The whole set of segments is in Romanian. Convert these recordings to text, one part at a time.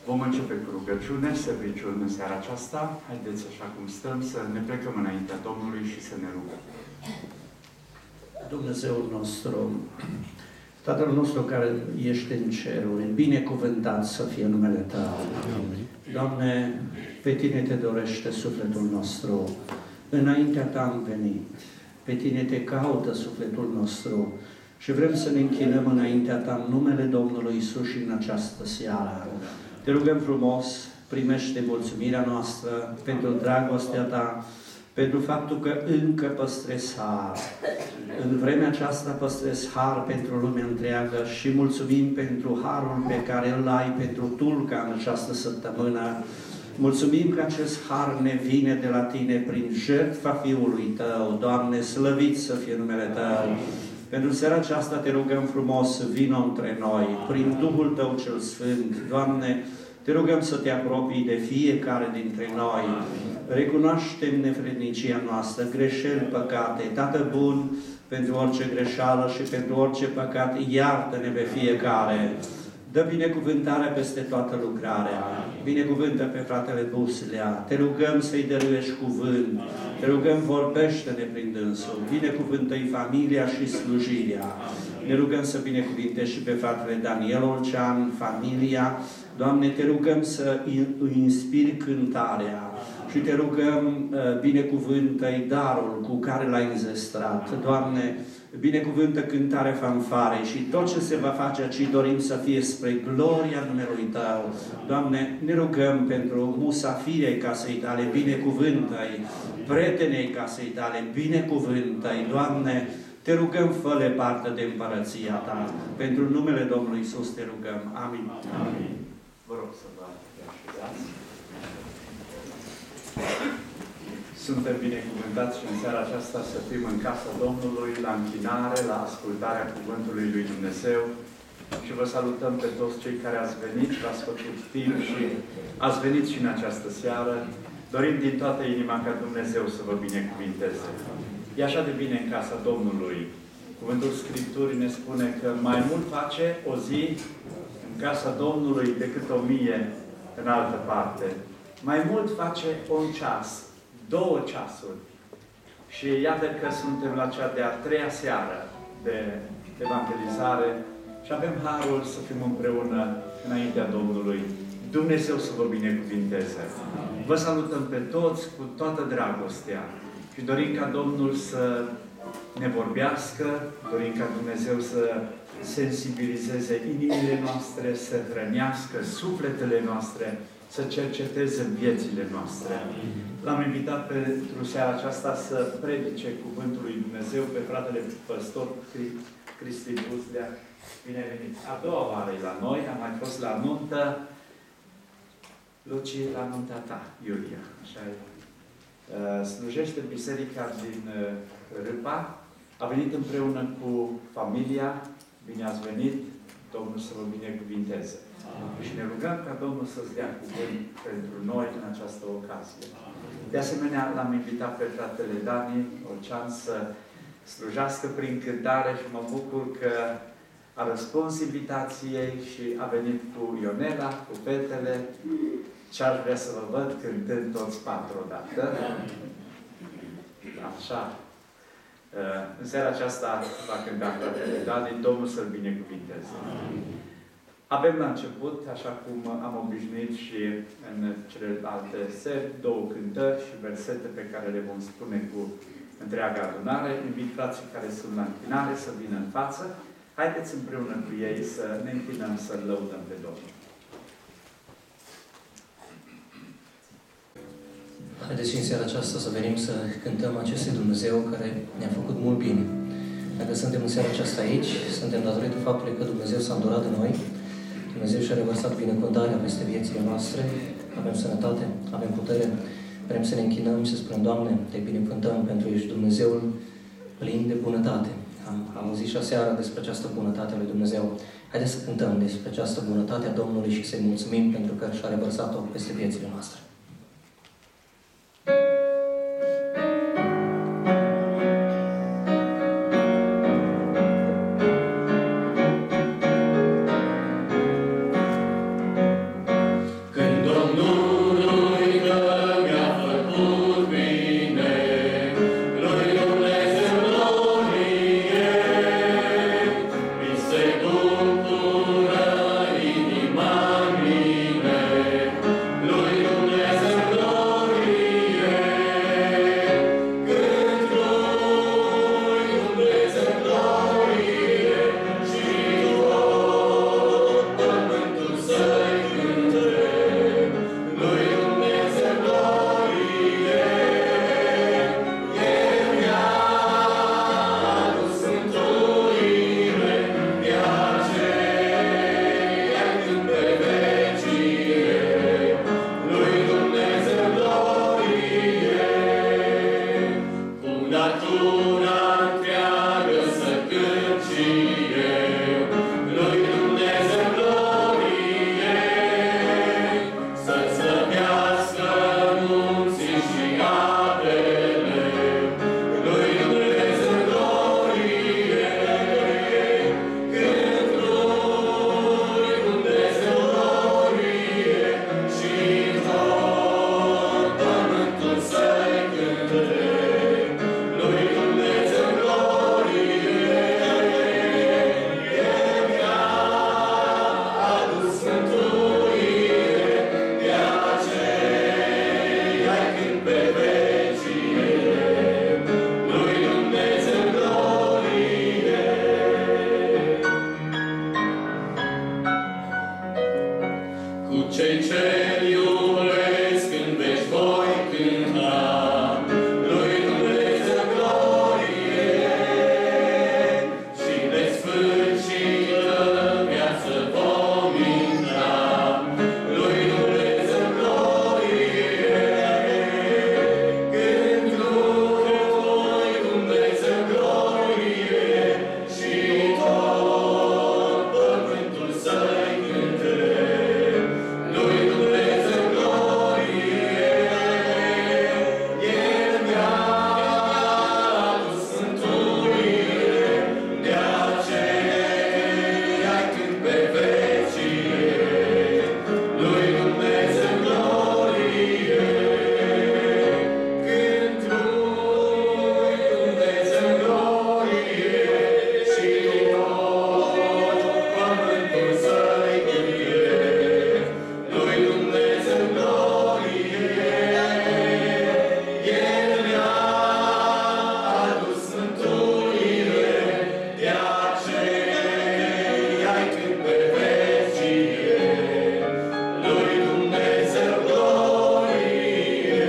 Vom începe cu rugăciune, serviciul în seara aceasta. Haideți, așa cum stăm, să ne plecăm înaintea Domnului și să ne rugăm. Dumnezeul nostru, Tatăl nostru care ești în ceruri, binecuvântat să fie numele Tău. Doamne, pe Tine te dorește sufletul nostru. Înaintea Ta am venit. Pe Tine te caută sufletul nostru. Și vrem să ne închinăm înaintea Ta în numele Domnului Iisus și în această seară. Te rugăm frumos, primește mulțumirea noastră pentru dragostea Ta, pentru faptul că încă păstrezi har. În vremea aceasta păstrezi har pentru lumea întreagă și mulțumim pentru harul pe care îl ai pentru Tulca în această săptămână. Mulțumim că acest har ne vine de la Tine prin jertfa Fiului Tău. Doamne, slăvit să fie numele Tău. Pentru seara aceasta te rugăm frumos, vino între noi, prin Duhul Tău cel Sfânt. Doamne, te rugăm să te apropii de fiecare dintre noi. Recunoaștem nefrednicia noastră, greșeli, păcate. Tată bun, pentru orice greșeală și pentru orice păcat, iartă-ne pe fiecare. Dă binecuvântarea peste toată lucrarea. Binecuvântă pe fratele Buslea. Te rugăm să-i dăruiești cuvânt. Te rugăm, vorbește-ne prin dânsul. Binecuvântă-i familia și slujirea. Ne rugăm să binecuvintești și pe fratele Daniel Olcean, familia. Doamne, te rugăm să îi inspiri cântarea. Și te rugăm, binecuvântă-i darul cu care l-ai înzestrat. Doamne, binecuvântă cântarea fanfarei și tot ce se va face aici dorim să fie spre gloria numelui Tău. Doamne, ne rugăm pentru musafirii casei Tale, binecuvântă-i, prietenii casei Tale, binecuvântă-i. Doamne, te rugăm, fă-le parte de împărăția Ta. Pentru numele Domnului Iisus te rugăm. Amin. Amin. Vă rog să vă așezați. Suntem binecuvântați și în seara aceasta să fim în casa Domnului, la închinare, la ascultarea Cuvântului lui Dumnezeu. Și vă salutăm pe toți cei care ați venit, v-ați făcut timp și ați venit și în această seară. Dorim din toată inima ca Dumnezeu să vă binecuvinteze. E așa de bine în casa Domnului. Cuvântul Scripturii ne spune că mai mult face o zi în casa Domnului decât 1000 în altă parte. Mai mult face un ceas, 2 ceasuri. Și iată că suntem la cea de-a 3-a seară de evangelizare și avem harul să fim împreună înaintea Domnului. Dumnezeu să vă binecuvinteze. Vă salutăm pe toți cu toată dragostea și dorim ca Domnul să ne vorbească, dorim ca Dumnezeu să sensibilizeze inimile noastre, să hrănească sufletele noastre, să cerceteze viețile noastre. L-am invitat pentru seara aceasta să predice Cuvântul lui Dumnezeu pe fratele păstor Cristi Buslea. Bine venit! A doua oară e la noi, am mai fost la nuntă. Luci, la nunta ta, Iulia. Așa e. Slujește în biserica din Râpa. A venit împreună cu familia. Bine ați venit! Domnul să vă binecuvinteze. Și ne rugăm ca Domnul să-ți dea cuvânt pentru noi în această ocazie. De asemenea, l-am invitat pe fratele Dani Olcean să slujească prin cântare și mă bucur că a răspuns invitației și a venit cu Ionela, cu fetele. Și aș vrea să vă văd cântând toți 4 odată. Așa. În seara aceasta va cânta fratele Dani, Domnul să-l binecuvinteze. Avem la început, așa cum am obișnuit și în celelalte seri, 2 cântări și versete pe care le vom spune cu întreaga adunare. Invit frații care sunt la închinare să vină în față. Haideți împreună cu ei să ne închinăm, să-L lăudăm pe Domnul. Haideți în seara aceasta să venim să cântăm acestui Dumnezeu care ne-a făcut mult bine. Dacă suntem în seara aceasta aici, suntem datorită faptului că Dumnezeu s-a îndurat de noi, Dumnezeu și-a revărsat binecuvântarea peste viețile noastre, avem sănătate, avem putere, vrem să ne închinăm și să spunem, Doamne, te binecuvântăm pentru că ești Dumnezeul plin de bunătate. Am auzit și aseară despre această bunătate a lui Dumnezeu. Haideți să cântăm despre această bunătate a Domnului și să-i mulțumim pentru că și-a revărsat-o peste viețile noastre. Cei ce-L iubesc în veci voi cânta, lui Dumnezeu glorie și de sfârșită viață vom intra, lui Dumnezeu glorie. Când lui Dumnezeu glorie și tot pământul să-i cânte. Lui Dumnezeu glorie, El mi-a adus mântuire, de aceea-i cânt pe vecie. Lui Dumnezeu glorie, cânt lui Dumnezeu glorie și tot pământul să-i cânte. Lui Dumnezeu glorie, El mi-a adus mântuire, de aceea-i cânt pe vecie. Lui Dumnezeu glorie.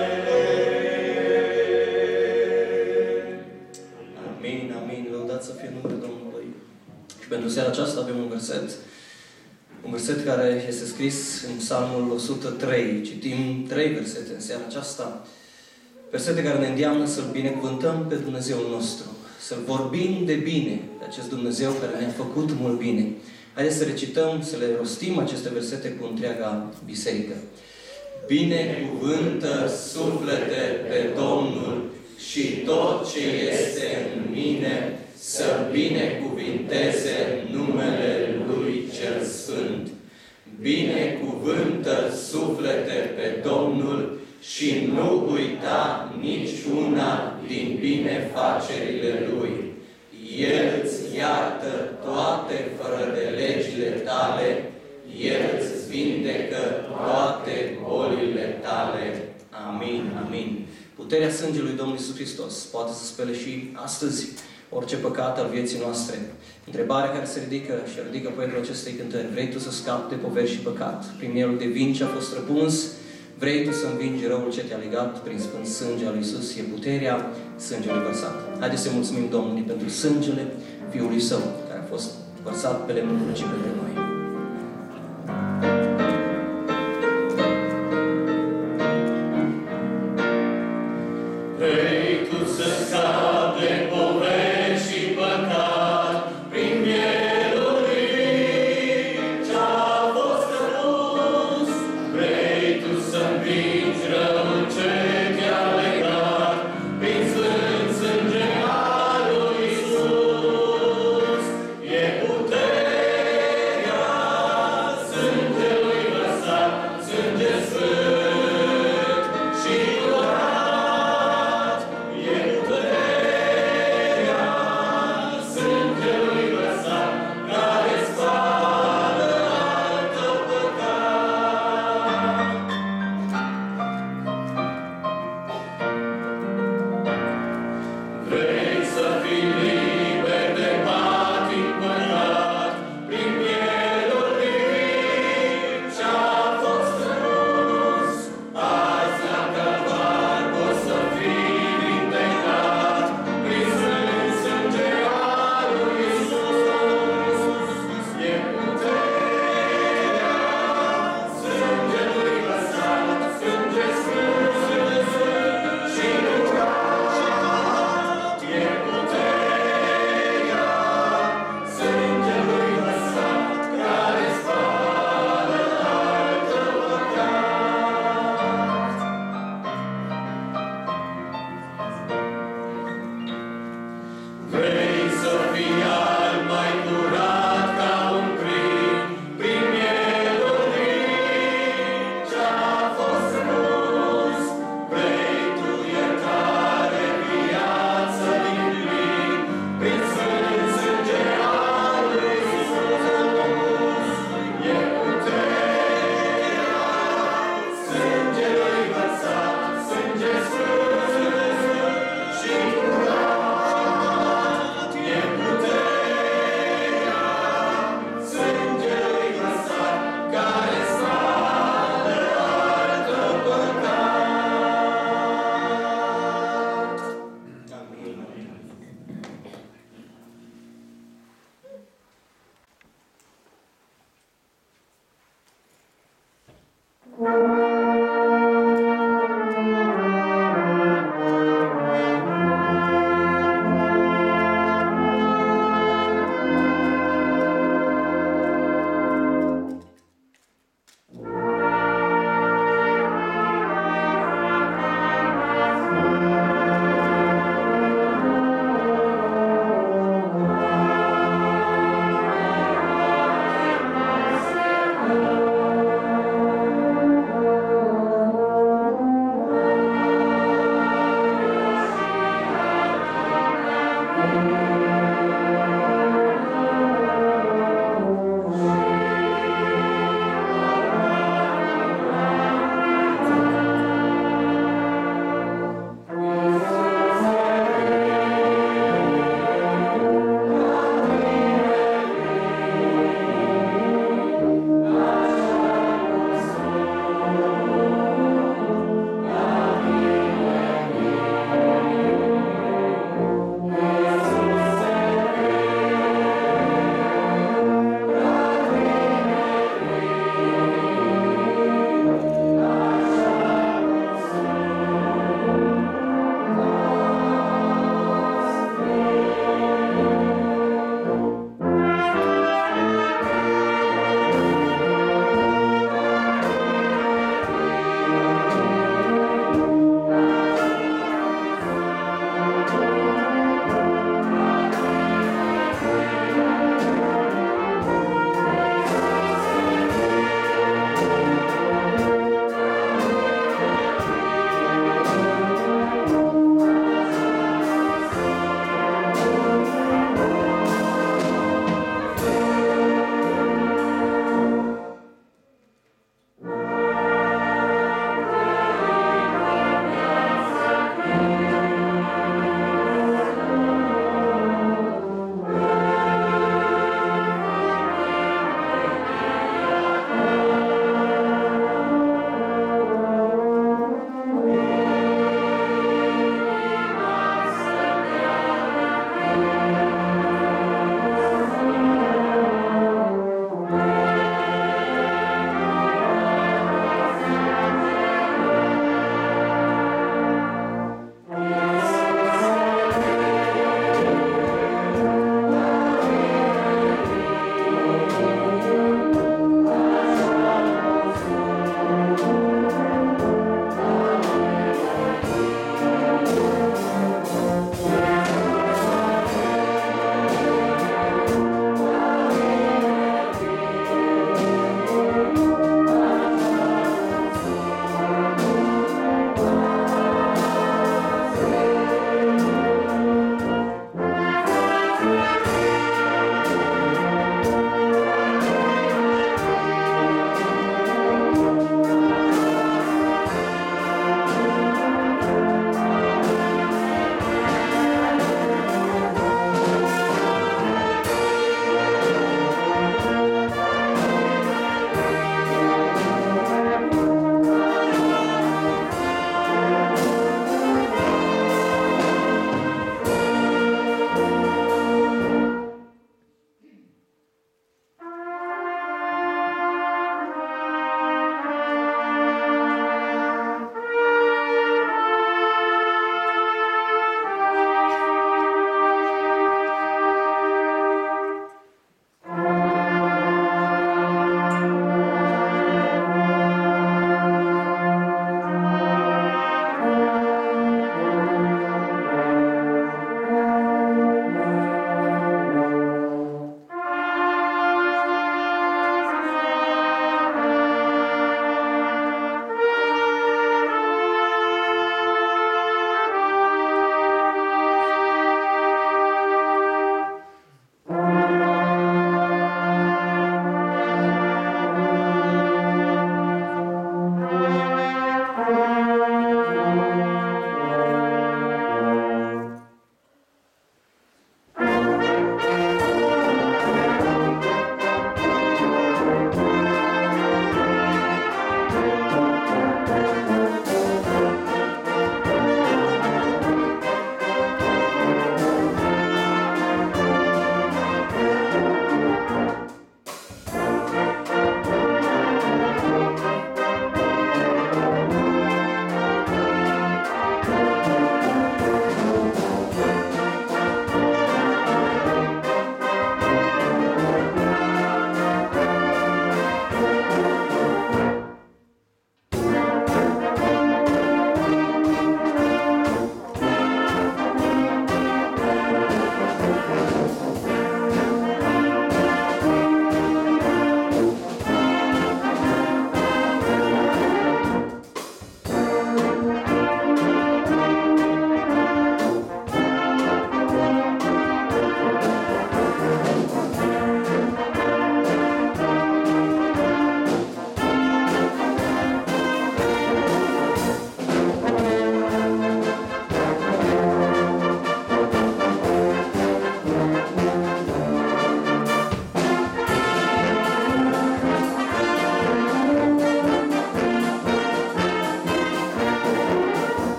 Amin, amin. Lăudați să fie numele Domnului. Și pentru seara aceasta avem un verset. Un verset care este scris în Psalmul 103. Citim 3 versete în seara aceasta. Versete care ne îndeamnă să-L binecuvântăm pe Dumnezeul nostru. Să-L vorbim de bine, de acest Dumnezeu care ne-a făcut mult bine. Haideți să recităm, să le rostim aceste versete cu întreaga biserică. Binecuvântă suflete pe Domnul și tot ce este în mine să binecuvinteze numele Lui cel Sfânt. Binecuvântă suflete pe Domnul și nu uita niciuna din binefacerile Lui. El îți iartă toate fără de legile tale, El îți vindecă toate bolile tale. Amin, amin. Puterea sângelui Domnului Iisus Hristos poate să spele și astăzi orice păcat al vieții noastre. Întrebarea care se ridică și ridică poetul acestei cântări: vrei tu să scapi de poveri și păcat? Prin mielul de vin ce a fost răpuns, vrei tu să învingi răul ce te-a legat? Prin sfânt sânge al lui Iisus e puterea sângelui vărsat. Haideți să mulțumim Domnului pentru sângele Fiului Său, care a fost vărsat pe lemnul crucii pentru noi. Vrei tu să scapi de poveri și păcat, prin mielul lui ce-a fost răpus. Vrei tu să învingi răul ce te-a legat, prin sfânt sânge al lui Iisus. E puterea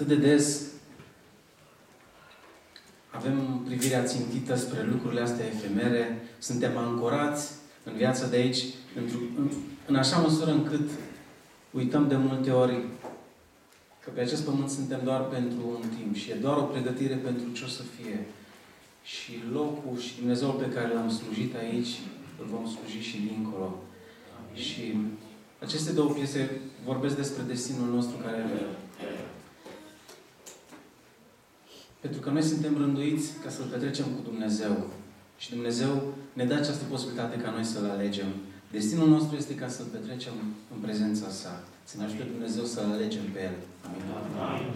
atât de des avem privirea țintită spre lucrurile astea efemere, suntem ancorați în viața de aici, în așa măsură încât uităm de multe ori că pe acest pământ suntem doar pentru un timp și e doar o pregătire pentru ce o să fie. Și locul și Dumnezeul pe care l-am slujit aici, îl vom sluji și dincolo. Și aceste două piese vorbesc despre destinul nostru care pentru că noi suntem rânduiți ca să-L petrecem cu Dumnezeu. Și Dumnezeu ne dă această posibilitate ca noi să-L alegem. Destinul nostru este ca să-L petrecem în prezența Sa. Să ne ajute Dumnezeu să-L alegem pe El. Amin. Amin.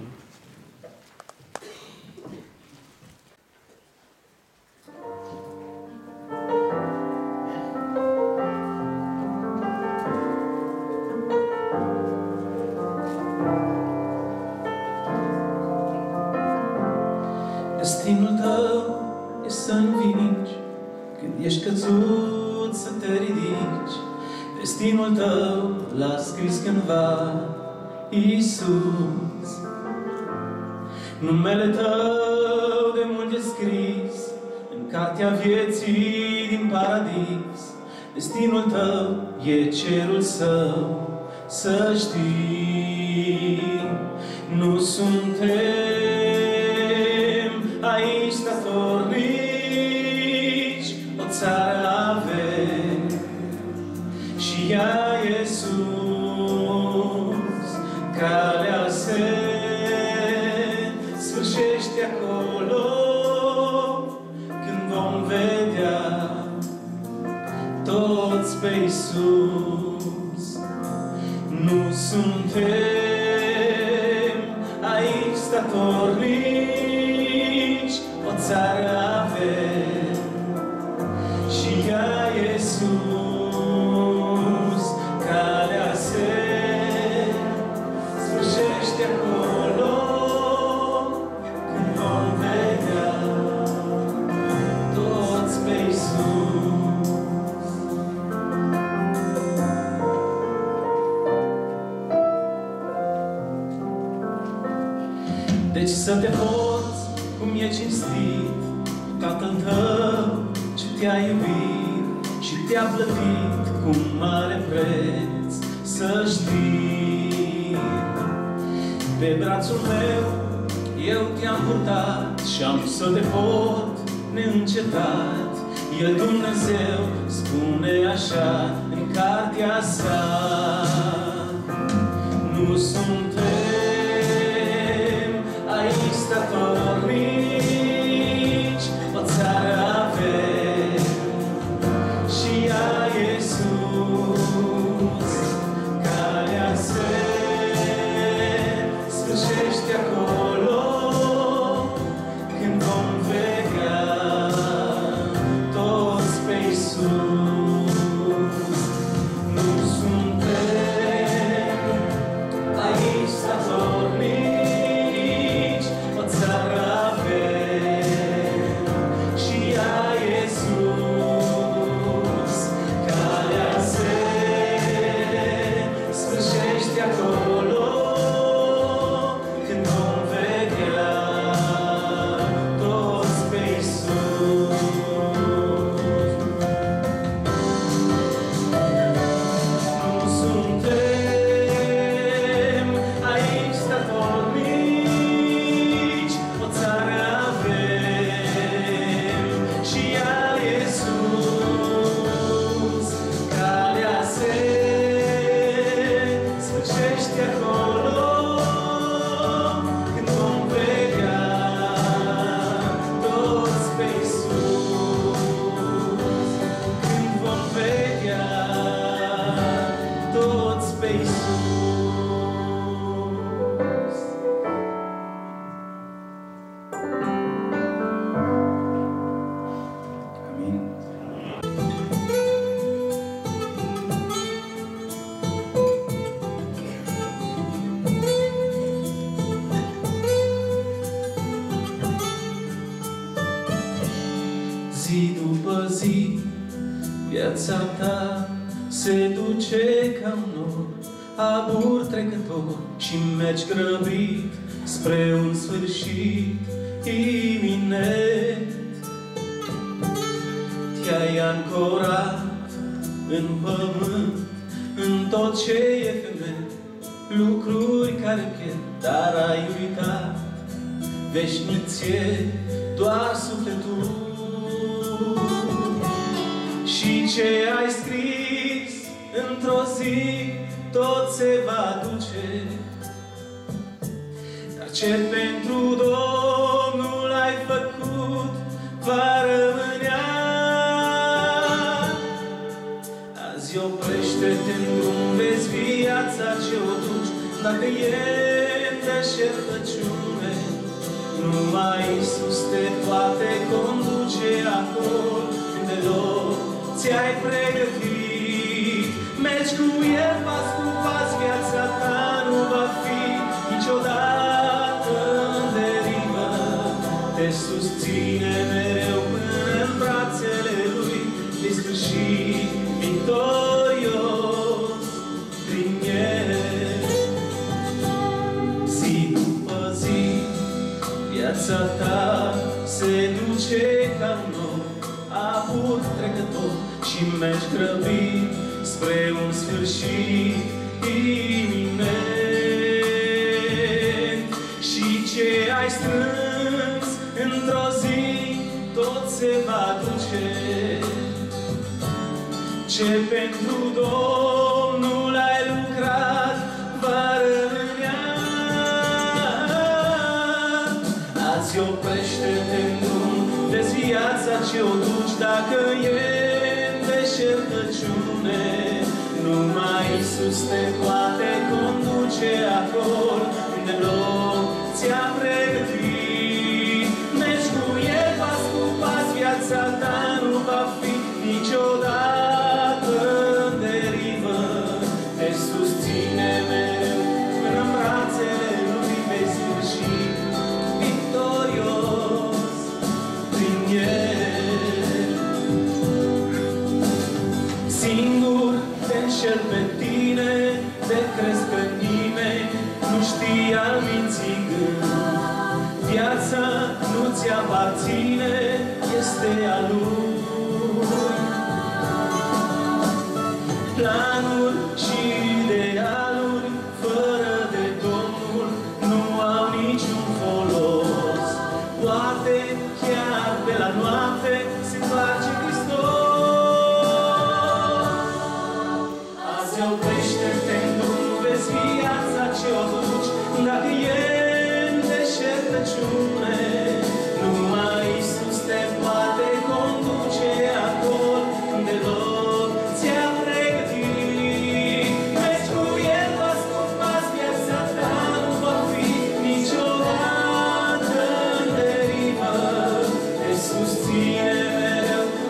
Destinul tău e să învingi, când ești căzut să te ridici. Destinul tău l-a scris cândva Iisus. Numele tău de mult e scris în cartea vieții din paradis. Destinul tău e cerul său, să știi. Nu suntem aici statornici, o țară avem și ea e sus. Calea se sfârșește acolo când vom vedea toți pe Iisus. Nu suntem aici statornici, o țară avem și ea e sus. Calea se sfârșește acolo când vom vedea toți pe Iisus. Deci să te poți cum e cinstit cu Tatăl tău ce te-a iubit și te-a plătit cu mare preț, să știi. Pe brațul meu eu te-am purtat și am să te pot neîncetat. El, Dumnezeu, spune așa în cartea sa. Nu suntem aici statornici, o țară avem și ea e sus. Calea se sfârșește acolo când vom vedea toți pe Iisus. Nu suntem aici statornici, o țară avem și ea e sus. Calea se sfârșește acolo când vom vedea toți pe Iisus. Nu suntem aici statornici, o țară avem și ea e sus. Calea se sfârșește acolo când vom vedea toți pe Iisus. Când vom vedea toți pe Iisus. Amin. Zi după zi, viața ta se duce ca un nor, abur trecător și mergi grăbit spre un sfârșit iminent. Te-ai ancorat în pământ, în tot ce e femeie, lucruri care pierd, dar ai uitat veșnicie doar sufletul. Și ce ai scris într-o zi tot se va duce, dar ce pentru Domnul ai făcut va rămânea. Azi oprește-te în drum, vezi viața ce o duci, dacă e în deșertăciune, numai Iisus te poate conduce acolo unde loc ți-ai pregătit. Mergi cu El pas cu pas, viața ta nu va fi niciodată în derivă. Te susține mereu până în brațele Lui, vei sfârși victorios prin El. Zi după zi, viața ta se duce ca un om abur trecător și mergi grăbit spre un sfârșit iminent. Și ce ai strâns într-o zi tot se va duce, ce pentru Domnul ai lucrat va rămânea. Azi oprește-te în drum, vezi viața ce o duci, dacă e în deșertăciune, numai Iisus te poate conduce acolo unde loc ți-a pregătit. Mergi cu El pas cu pas, viața ta nu va fi niciodată în derivă. Te susține mereu până în brațele Lui, vei sfârși victorios prin El. Singur te înșel pe tine, te crezi că nimeni nu știe al minții gând. Viața nu ți aparține, este a Lui. Planuri și idealuri fără de Domnul nu au niciun folos. Poate chiar pe la noapte se face Hristos. Azi oprește-te în drum, vezi viața ce o duci, dacă e în deșertăciune, numai Iisus te poate conduce acolo unde loc ți-a pregătit. Mergi cu El pas cu pas, viața ta nu va fi niciodată în derivă. Te susține mereu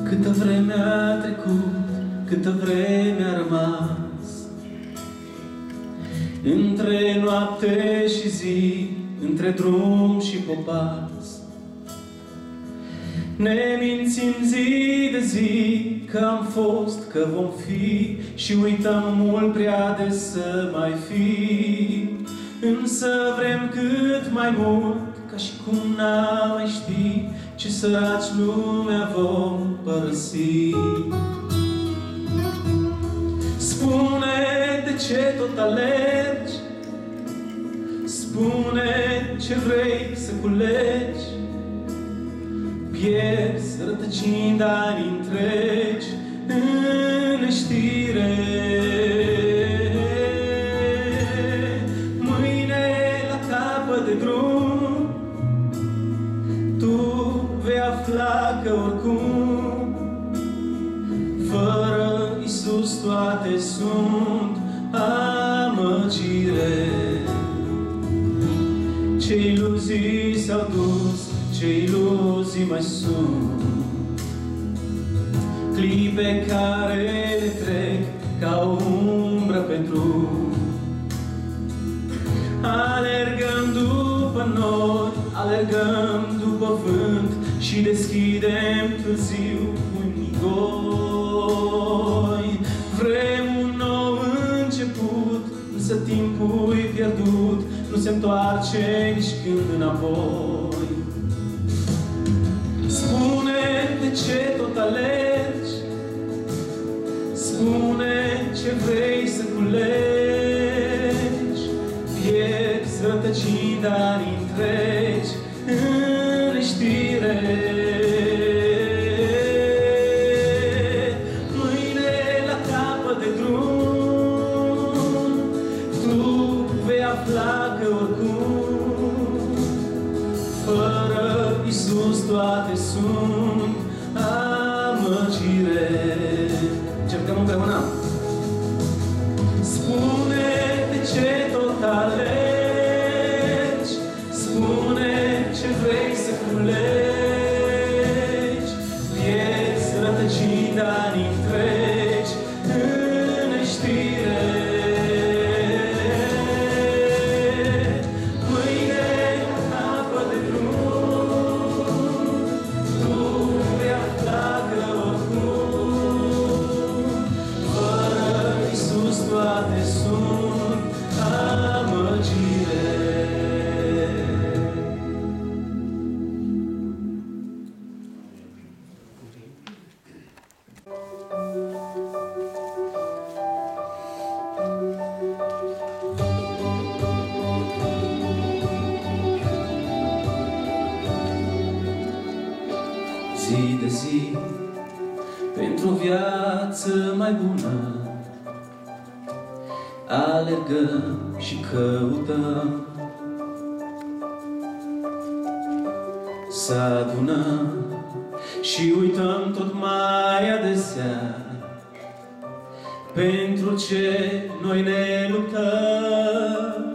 Câtă vreme a trecut, câtă vreme a rămas între noapte și zi, între drum și popas. Ne mințim zi de zi că am fost, că vom fi și uităm mult prea des să mai fi. Însă vrem cât mai mult, ca și cum n-am mai ști ce săraci lumea vom părăsi. Spune de ce tot alergi, spune ce vrei să culegi, pierzi rătăcind ani întregi în neștire. Mâine la capăt de drum tu vei afla că oricum fără Iisus toate sunt amăgire. Ce iluzii s-au dus, ce iluzii mai sunt, clipe care le trec ca o umbră pe drum. Alergăm după noi, alergăm după vânt și deschidem târziu unii goi. Vrem un nou început, însă timpul e pierdut, nu se întoarce nici când înapoi. Spune de ce tot alergi, spune ce vrei să culegi, pierzi rătăcind ani întregi în neștire. Mâine la capăt de drum tu vei afla că oricum fără Iisus toate sunt amăgire. Încercăm împreună. Spune de ce tot alergi, spune ce vrei să culegi, pierzi rătăcind ani întregi în neștire. Mâine la capăt de drum tu vei afla că oricum fără Iisus toate sunt amăgire. Zi de zi, pentru o viață mai bună, alergăm și căutăm să adunăm și uităm tot mai adesea pentru ce noi ne luptăm.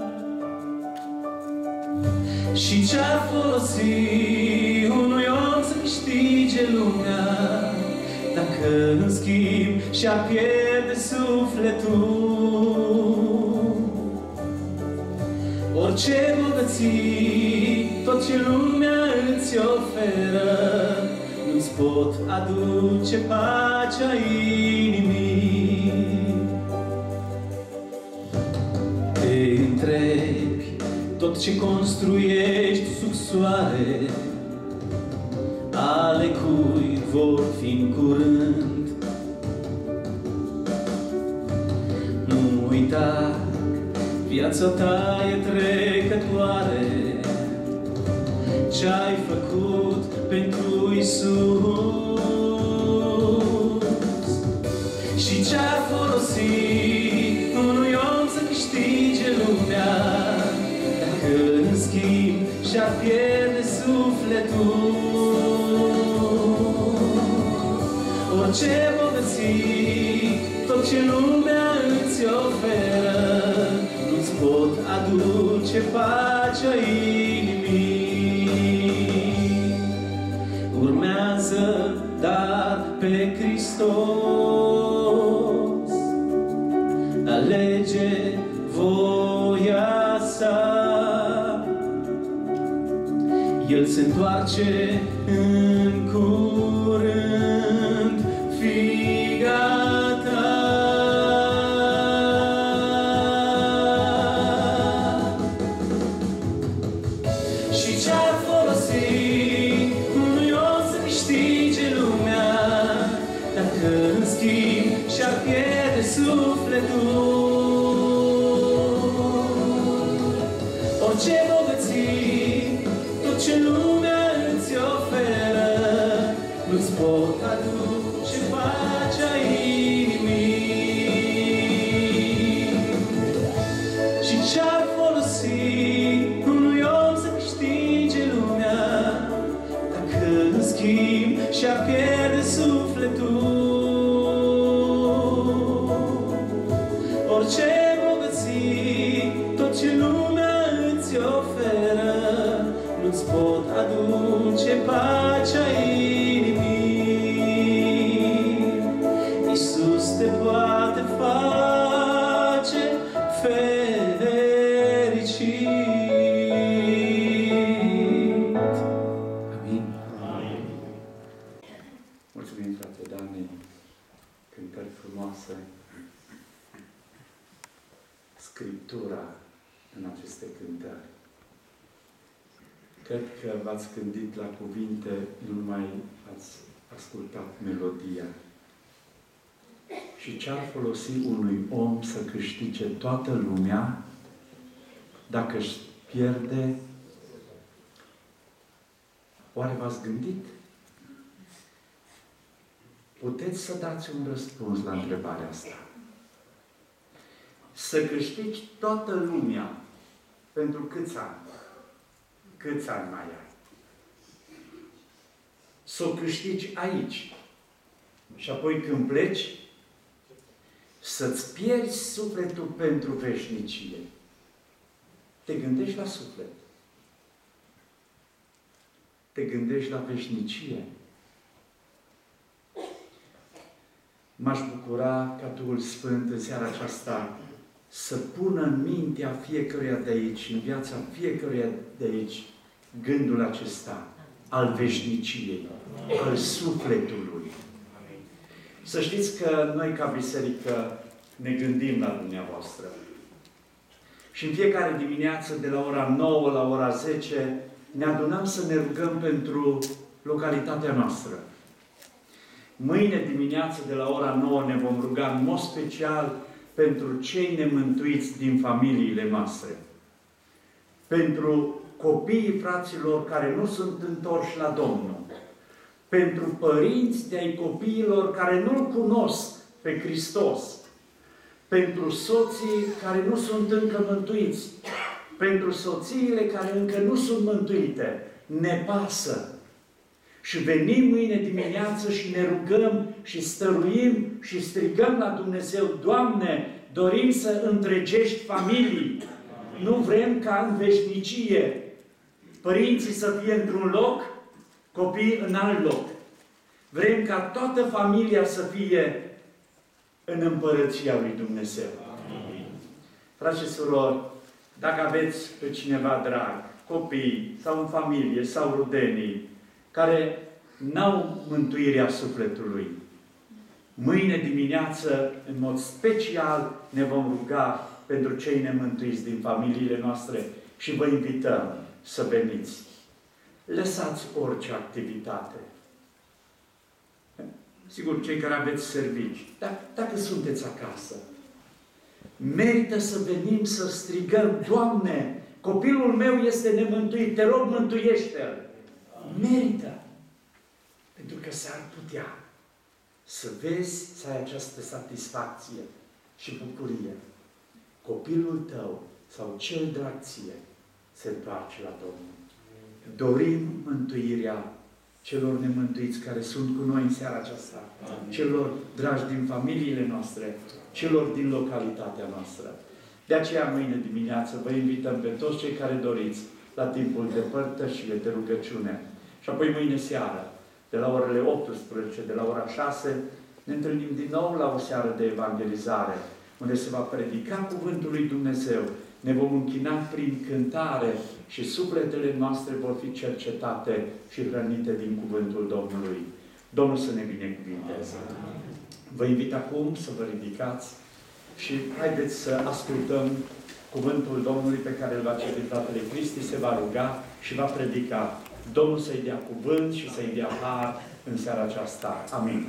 Și ce-ar folosi unui om să câștige lumea dacă în schimb și-ar pierde sufletul? Orice bogății, tot ce lumea îți oferă, nu-ți pot aduce pacea inimii. Te întrebi, tot ce construiești sub soare, ale cui vor fi în curând. Nu uita, viața ta e trecătoare, ce-ai făcut pentru Iisus. Și ce-ar folosi unui om să câștige lumea dacă în schimb și-ar pierde sufletul? Orice bogății, tot ce lumea îți oferă, nu-ți pot aduce pacea inimii. Urmează, dar pe Hristos, alege voia sa. El se întoarce în curând, figa ta. Și ce-ar folosi unui om să câștige lumea, dacă în schimb și-ar pierde sufletul? Orice bogății, tot ce lumea îți oferă, nu-ți pot aduce pacea inimii. Și ce-ar folosi unui om să câștige lumea, dacă în schimb și-ar pierde sufletul? Orice bogății, tot ce lumea îți oferă, nu-ți pot aduce pacea inimii. Iisus te poate face fericit. Amin. Amin. Mulțumim, frate Dani, cântări frumoase. Scriptura în aceste cântări. Cred că v-ați gândit la cuvinte, nu numai ați ascultat melodia. Și ce-ar folosi unui om să câștige toată lumea dacă își pierde? Oare v-ați gândit? Puteți să dați un răspuns la întrebarea asta. Să câștigi toată lumea pentru câți ani? Câți ani mai ai? Să o câștigi aici. Și apoi când pleci, să-ți pierzi sufletul pentru veșnicie. Te gândești la suflet. Te gândești la veșnicie. M-aș bucura ca Duhul Sfânt în seara aceasta să pună în mintea fiecăruia de aici, în viața fiecăruia de aici, gândul acesta al veșniciei, al sufletului. Să știți că noi ca biserică ne gândim la dumneavoastră. Și în fiecare dimineață, de la ora 9 la ora 10, ne adunăm să ne rugăm pentru localitatea noastră. Mâine dimineață, de la ora 9, ne vom ruga în mod special pentru cei nemântuiți din familiile noastre. Pentru copiii fraților care nu sunt întorși la Domnul. Pentru părinți de ai copiilor care nu-L cunosc pe Hristos. Pentru soții care nu sunt încă mântuiți. Pentru soțiile care încă nu sunt mântuite. Ne pasă. Și venim mâine dimineață și ne rugăm și stăruim și strigăm la Dumnezeu: Doamne, dorim să întregești familii. Nu vrem ca în veșnicie părinții să fie într-un loc, copiii în alt loc. Vrem ca toată familia să fie în împărăția lui Dumnezeu. Frați și surori, dacă aveți pe cineva drag, copii sau în familie sau rudenii, care n-au mântuirea sufletului, mâine dimineață, în mod special, ne vom ruga pentru cei nemântuiți din familiile noastre și vă invităm să veniți. Lăsați orice activitate. Sigur, cei care aveți servici, dacă sunteți acasă, merită să venim să strigăm: Doamne, copilul meu este nemântuit, te rog, mântuiește-l. Merită. Pentru că s-ar putea să vezi, să ai această satisfacție și bucurie. Copilul tău sau cel drag ție se întoarce la Domnul. Dorim mântuirea celor nemântuiți care sunt cu noi în seara aceasta, celor dragi din familiile noastre, celor din localitatea noastră. De aceea, mâine dimineață, vă invităm pe toți cei care doriți la timpul de părtășie, de rugăciune. Și apoi mâine seară de la orele 18, de la ora 6, ne întâlnim din nou la o seară de evangelizare, unde se va predica Cuvântul lui Dumnezeu. Ne vom închina prin cântare și sufletele noastre vor fi cercetate și hrănite din Cuvântul Domnului. Domnul să ne binecuvinteze. Vă invit acum să vă ridicați și haideți să ascultăm Cuvântul Domnului pe care îl va citi fratele Cristi, se va ruga și va predica. Domnul să-i dea cuvânt și să-i dea har în seara aceasta. Amin.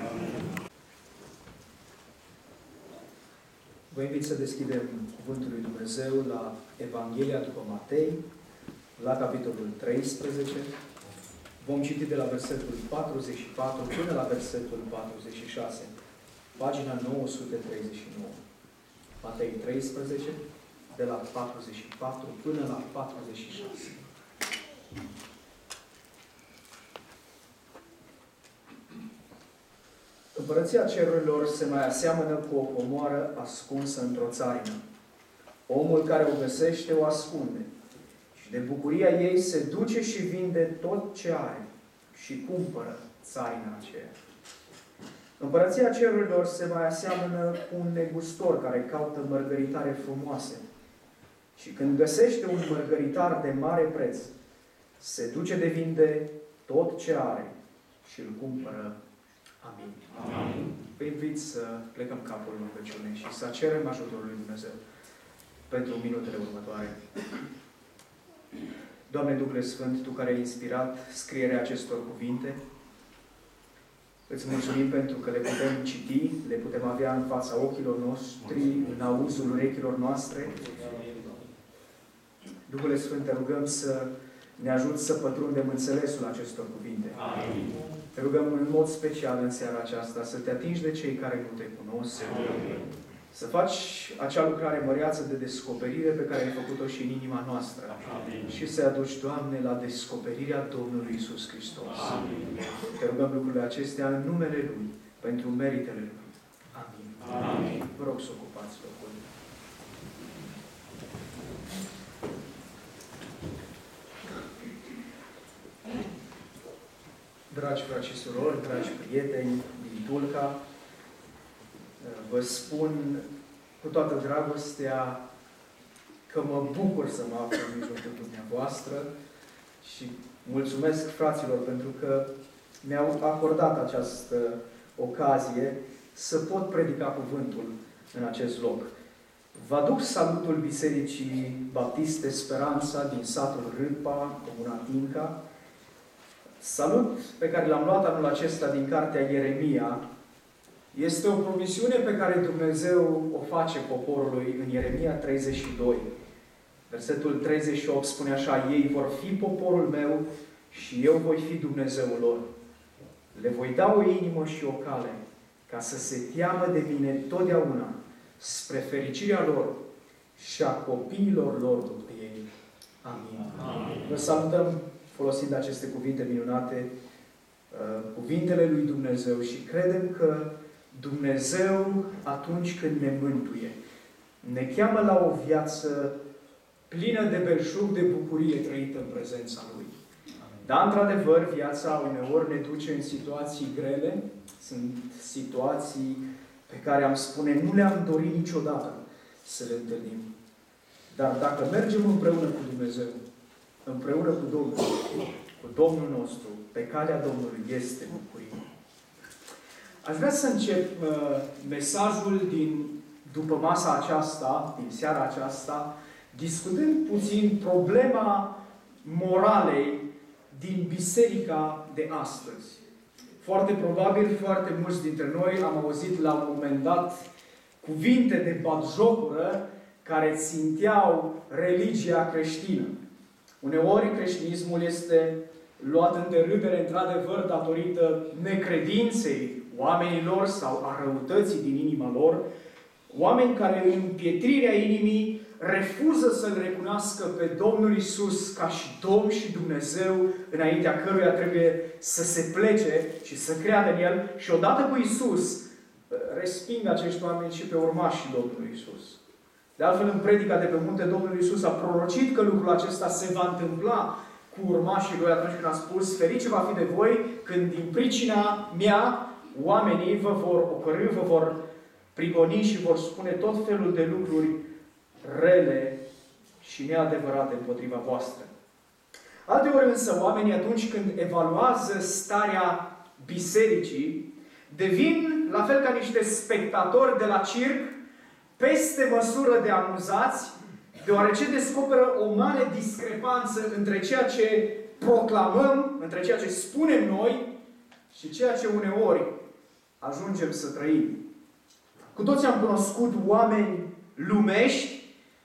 Vă invit să deschidem Cuvântul lui Dumnezeu la Evanghelia după Matei, la capitolul 13. Vom citi de la versetul 44 până la versetul 46, pagina 939. Matei 13, de la 44 până la 46. Împărăția cerurilor se mai aseamănă cu o comoară ascunsă într-o țarină. Omul care o găsește o ascunde și de bucuria ei se duce și vinde tot ce are și cumpără țarina aceea. Împărăția cerurilor se mai aseamănă cu un negustor care caută mărgăritare frumoase și când găsește un mărgăritar de mare preț, se duce de vinde tot ce are și îl cumpără. Amin. Amin. Vă invit să plecăm capul în rugăciune și să cerem ajutorul lui Dumnezeu pentru minutele următoare. Doamne Duhule Sfânt, Tu care ai inspirat scrierea acestor cuvinte, îți mulțumim pentru că le putem citi, le putem avea în fața ochilor noștri, în auzul urechilor noastre. Duhule Sfânt, te rugăm să ne ajuți să pătrundem înțelesul acestor cuvinte. Amin. Te rugăm în mod special în seara aceasta să te atingi de cei care nu te cunosc, să faci acea lucrare măreață de descoperire pe care ai făcut-o și în inima noastră. Amin. Și să aduci, Doamne, la descoperirea Domnului Iisus Hristos. Amin. Te rugăm lucrurile acestea în numele Lui, pentru meritele Lui. Amin. Amin. Vă rog să ocupați locul. Dragi frați și surori, dragi prieteni din Tulca, vă spun cu toată dragostea că mă bucur să mă aflu în mijlocul dumneavoastră și mulțumesc fraților pentru că mi-au acordat această ocazie să pot predica cuvântul în acest loc. Vă aduc salutul Bisericii Baptiste Speranța din satul Râpa, comuna Tinca. Salut pe care l-am luat anul acesta din cartea Ieremia. Este o promisiune pe care Dumnezeu o face poporului în Ieremia 32. Versetul 38 spune așa: ei vor fi poporul meu și eu voi fi Dumnezeul lor. Le voi da o inimă și o cale, ca să se teamă de mine totdeauna, spre fericirea lor și a copiilor lor după ei. Amin. Amin. Vă salutăm folosind aceste cuvinte minunate, cuvintele lui Dumnezeu și credem că Dumnezeu, atunci când ne mântuie, ne cheamă la o viață plină de belșug, de bucurie trăită în prezența Lui. Dar, într-adevăr, viața uneori ne duce în situații grele, sunt situații pe care am spune nu le-am dorit niciodată să le întâlnim. Dar dacă mergem împreună cu Dumnezeu, împreună cu Domnul, cu Domnul nostru, pe calea Domnului, este bucurie. Aș vrea să încep mesajul din după masa aceasta, din seara aceasta, discutând puțin problema moralei din biserica de astăzi. Foarte probabil, foarte mulți dintre noi am auzit la un moment dat cuvinte de batjocură care ținteau religia creștină. Uneori creștinismul este luat în derâdere, într-adevăr, datorită necredinței oamenilor sau a răutății din inima lor, oameni care în împietrirea inimii refuză să-L recunoască pe Domnul Iisus ca și Domn și Dumnezeu, înaintea căruia trebuie să se plece și să creadă în El, și odată cu Iisus resping acești oameni și pe urmașii Domnului Iisus. De altfel, în predica de pe munte, Domnul Iisus a prorocit că lucrul acesta se va întâmpla cu cu urmașii lui atunci când a spus: ferice va fi de voi când din pricina mea oamenii vă vor ocărî, vă vor prigoni și vor spune tot felul de lucruri rele și neadevărate împotriva voastră. Alteori însă oamenii, atunci când evaluează starea bisericii, devin la fel ca niște spectatori de la circ, peste măsură de amuzați, deoarece descoperă o mare discrepanță între ceea ce proclamăm, între ceea ce spunem noi și ceea ce uneori ajungem să trăim. Cu toți am cunoscut oameni lumești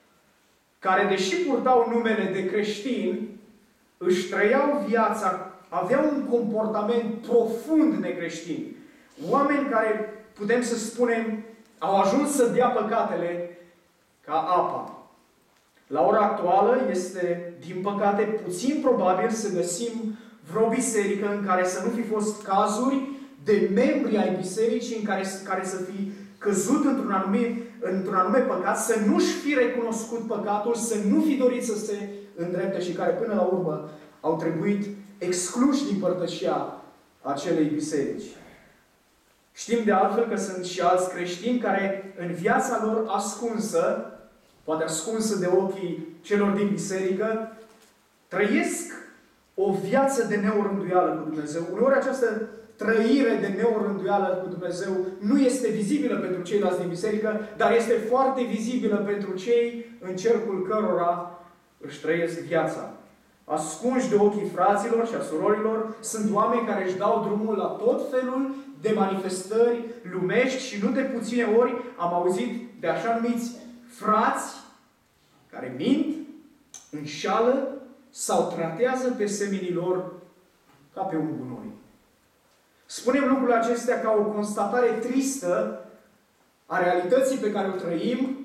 care, deși purtau numele de creștini, își trăiau viața, aveau un comportament profund necreștin. Oameni care, putem să spunem, au ajuns să dea păcatele ca apa. La ora actuală este, din păcate, puțin probabil să găsim vreo biserică în care să nu fi fost cazuri de membri ai bisericii în care să fi căzut într-un anume păcat, să nu-și fi recunoscut păcatul, să nu fi dorit să se îndrepte și care până la urmă au trebuit excluși din părtășia acelei biserici. Știm de altfel că sunt și alți creștini care în viața lor ascunsă, poate ascunsă de ochii celor din biserică, trăiesc o viață de neorânduială cu Dumnezeu. Uneori această trăire de neorânduială cu Dumnezeu nu este vizibilă pentru ceilalți din biserică, dar este foarte vizibilă pentru cei în cercul cărora își trăiesc viața. Ascunși de ochii fraților și a surorilor, sunt oameni care își dau drumul la tot felul de manifestări lumești și nu de puține ori am auzit de așa numiți frați care mint, înșală sau tratează pe semenii lor ca pe un gunoi. Spunem lucrurile acestea ca o constatare tristă a realității pe care o trăim.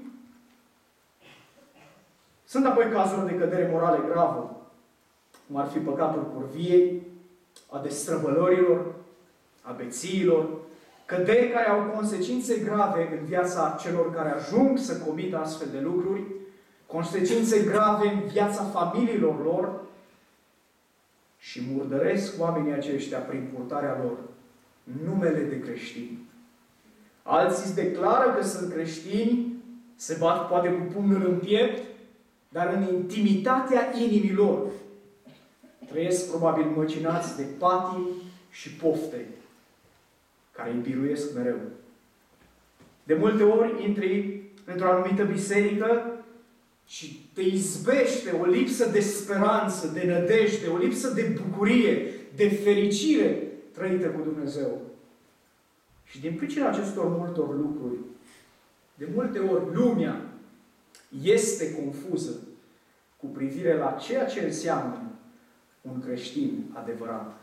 Sunt apoi cazuri de cădere morale gravă, cum ar fi păcatul curviei, a destrăbălărilor, a bețiilor, căderi care au consecințe grave în viața celor care ajung să comită astfel de lucruri, consecințe grave în viața familiilor lor și murdăresc oamenii aceștia prin purtarea lor numele de creștini. Alții îți declară că sunt creștini, se bat poate cu pumnul în piept, dar în intimitatea inimilor trăiesc probabil măcinați de patii și pofte care îi biruiesc mereu. De multe ori intri într-o anumită biserică și te izbește o lipsă de speranță, de nădejde, o lipsă de bucurie, de fericire trăită cu Dumnezeu. Și din pricina acestor multor lucruri, de multe ori lumea este confuză cu privire la ceea ce înseamnă un creștin adevărat.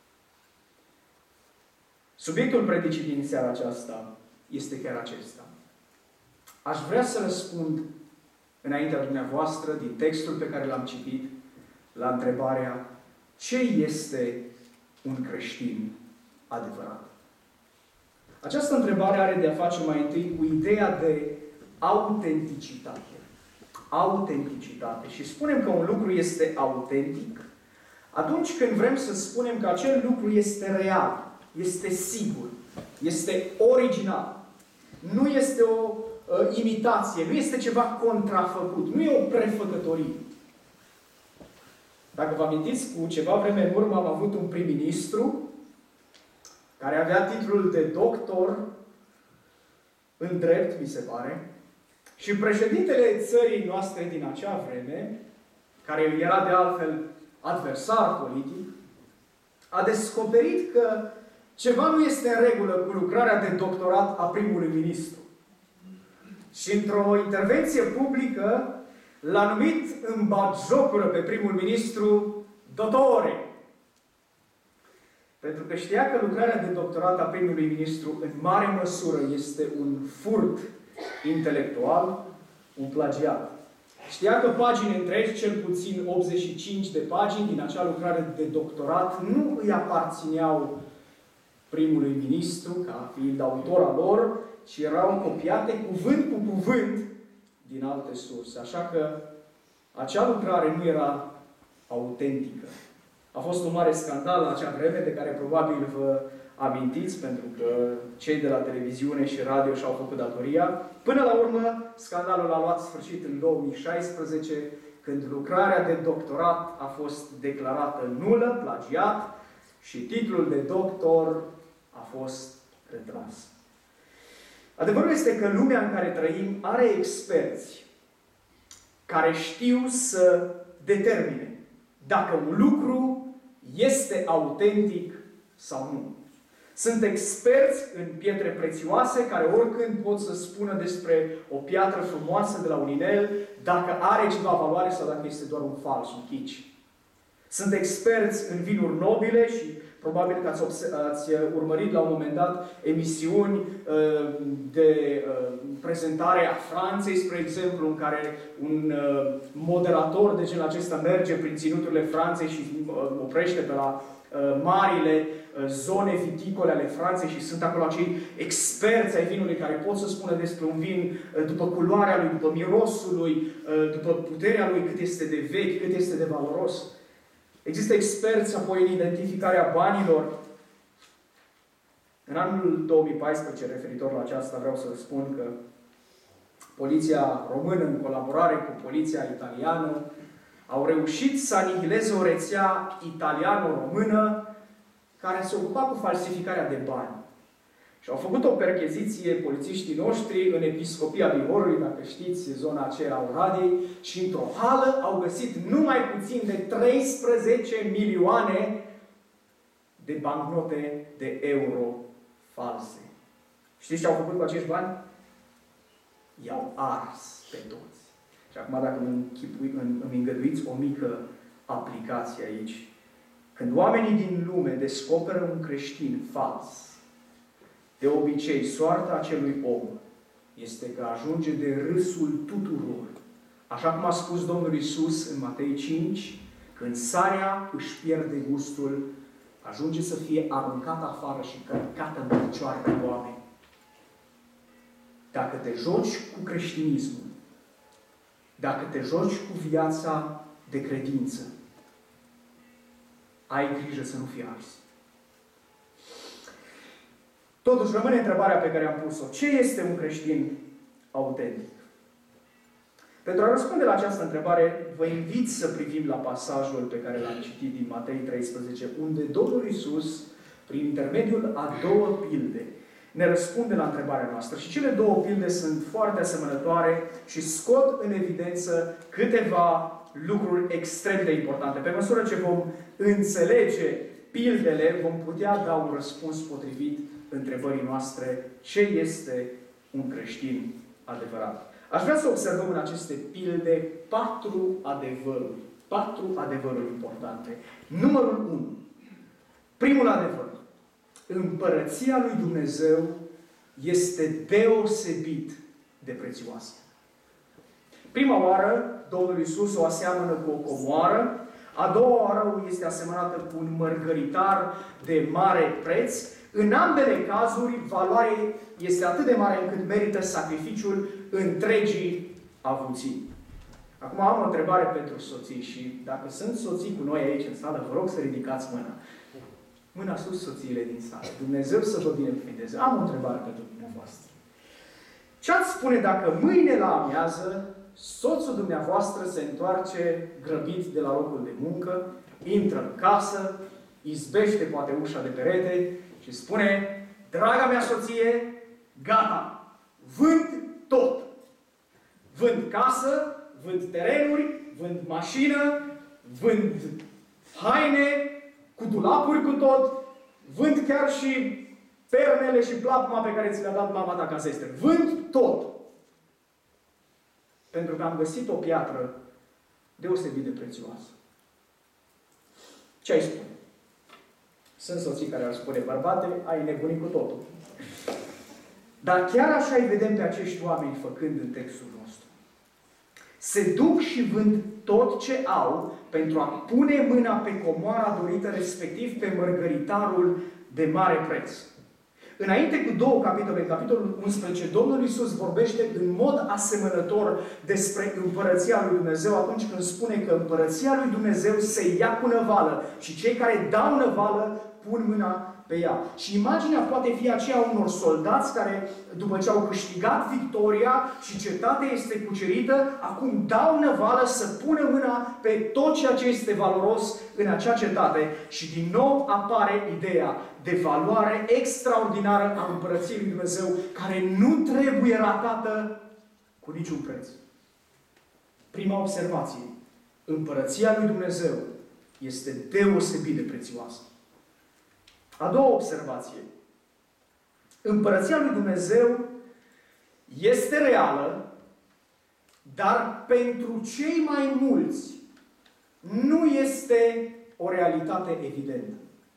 Subiectul predicii din seara aceasta este chiar acesta. Aș vrea să răspund înaintea dumneavoastră, din textul pe care l-am citit, la întrebarea: ce este un creștin adevărat? Această întrebare are de a face mai întâi cu ideea de autenticitate. Autenticitate. Și spunem că un lucru este autentic atunci când vrem să spunem că acel lucru este real, este sigur, este original. Nu este o imitație, nu este ceva contrafăcut, nu e o prefăcătorie. Dacă vă amintiți, cu ceva vreme în urmă am avut un prim-ministru care avea titlul de doctor în drept, mi se pare, și președintele țării noastre din acea vreme, care era de altfel adversar politic, a descoperit că ceva nu este în regulă cu lucrarea de doctorat a primului ministru. Și într-o intervenție publică l-a numit în batjocură pe primul ministru dottore. Pentru că știa că lucrarea de doctorat a primului ministru în mare măsură este un furt intelectual, un plagiat. Știa că pagini întregi, cel puțin 85 de pagini din acea lucrare de doctorat, nu îi aparțineau primului ministru, ca fiind autor al lor, ci erau copiate cuvânt cu cuvânt din alte surse. Așa că acea lucrare nu era autentică. A fost un mare scandal la acea vreme, de care probabil vă amintiți, pentru că cei de la televiziune și radio și-au făcut datoria. Până la urmă, scandalul a luat sfârșit în 2016, când lucrarea de doctorat a fost declarată nulă, plagiat, și titlul de doctor a fost retras. Adevărul este că lumea în care trăim are experți care știu să determine dacă un lucru este autentic sau nu. Sunt experți în pietre prețioase care oricând pot să spună despre o piatră frumoasă de la un inel dacă are ceva valoare sau dacă este doar un fals, un kitsch. Sunt experți în vinuri nobile și probabil că ați urmărit la un moment dat emisiuni de prezentare a Franței, spre exemplu, în care un moderator de genul acesta merge prin ținuturile Franței și oprește pe la marile zone viticole ale Franței și sunt acolo acei experți ai vinului care pot să spună despre un vin după culoarea lui, după mirosul lui, după puterea lui, cât este de vechi, cât este de valoros. Există experți apoi în identificarea banilor. În anul 2014, referitor la aceasta, vreau să spun că poliția română, în colaborare cu poliția italiană, au reușit să anihileze o rețea italiano-română care se ocupa cu falsificarea de bani. Și au făcut o percheziție polițiștii noștri în Episcopia Bihorului, dacă știți, zona aceea a Oradei, și într-o hală au găsit numai puțin de 13 milioane de bancnote de euro false. Știți ce au făcut cu acești bani? I-au ars pe toți. Și acum, dacă îmi îngăduiți o mică aplicație aici, când oamenii din lume descoperă un creștin fals, de obicei, soarta acelui om este că ajunge de râsul tuturor. Așa cum a spus Domnul Iisus în Matei 5, când sarea își pierde gustul, ajunge să fie aruncată afară și călcată în picioare de oameni. Dacă te joci cu creștinismul, dacă te joci cu viața de credință, ai grijă să nu fii ars. Totuși, rămâne întrebarea pe care am pus-o. Ce este un creștin autentic? Pentru a răspunde la această întrebare, vă invit să privim la pasajul pe care l-am citit din Matei 13, unde Domnul Iisus, prin intermediul a două pilde, ne răspunde la întrebarea noastră. Și cele două pilde sunt foarte asemănătoare și scot în evidență câteva lucruri extrem de importante. Pe măsură ce vom înțelege pildele, vom putea da un răspuns potrivit întrebării noastre: ce este un creștin adevărat? Aș vrea să observăm în aceste pilde 4 adevăruri. 4 adevăruri importante. Numărul 1. Primul adevăr. Împărăția lui Dumnezeu este deosebit de prețioasă. Prima oară, Domnul Iisus o aseamănă cu o comoară. A doua oară este asemănată cu un mărgăritar de mare preț. În ambele cazuri, valoarea este atât de mare încât merită sacrificiul întregii avuții. Acum am o întrebare pentru soții și dacă sunt soții cu noi aici în sală, vă rog să ridicați mâna. Mâna sus, soțiile din sală. Dumnezeu să vă binecuvânteze. Am o întrebare pentru dumneavoastră. Ce ați spune dacă mâine la amiază soțul dumneavoastră se întoarce grăbit de la locul de muncă, intră în casă, izbește poate ușa de perete și spune: draga mea soție, gata, vând tot. Vând casă, vând terenuri, vând mașină, vând haine, cu dulapuri cu tot, vând chiar și pernele și plapuma pe care ți le-a dat mama ta ca zestre. Vând tot. Pentru că am găsit o piatră deosebit de prețioasă. Ce ai spune? Sunt soții care ar spune: bărbate, ai nebunit cu totul. Dar chiar așa îi vedem pe acești oameni făcând în textul nostru. Se duc și vând tot ce au pentru a pune mâna pe comoara dorită, respectiv pe mărgăritarul de mare preț. Înainte cu 2 capitole, în capitolul 11, Domnul Iisus vorbește în mod asemănător despre împărăția lui Dumnezeu atunci când spune că împărăția lui Dumnezeu se ia cu năvală și cei care dau năvală pun mâna pe ea. Și imaginea poate fi aceea unor soldați care, după ce au câștigat victoria și cetatea este cucerită, acum dau năvală să pună mâna pe tot ceea ce este valoros în acea cetate. Și din nou apare ideea de valoare extraordinară a împărăției lui Dumnezeu, care nu trebuie ratată cu niciun preț. Prima observație. Împărăția lui Dumnezeu este deosebit de prețioasă. A doua observație. Împărăția lui Dumnezeu este reală, dar pentru cei mai mulți nu este o realitate evidentă.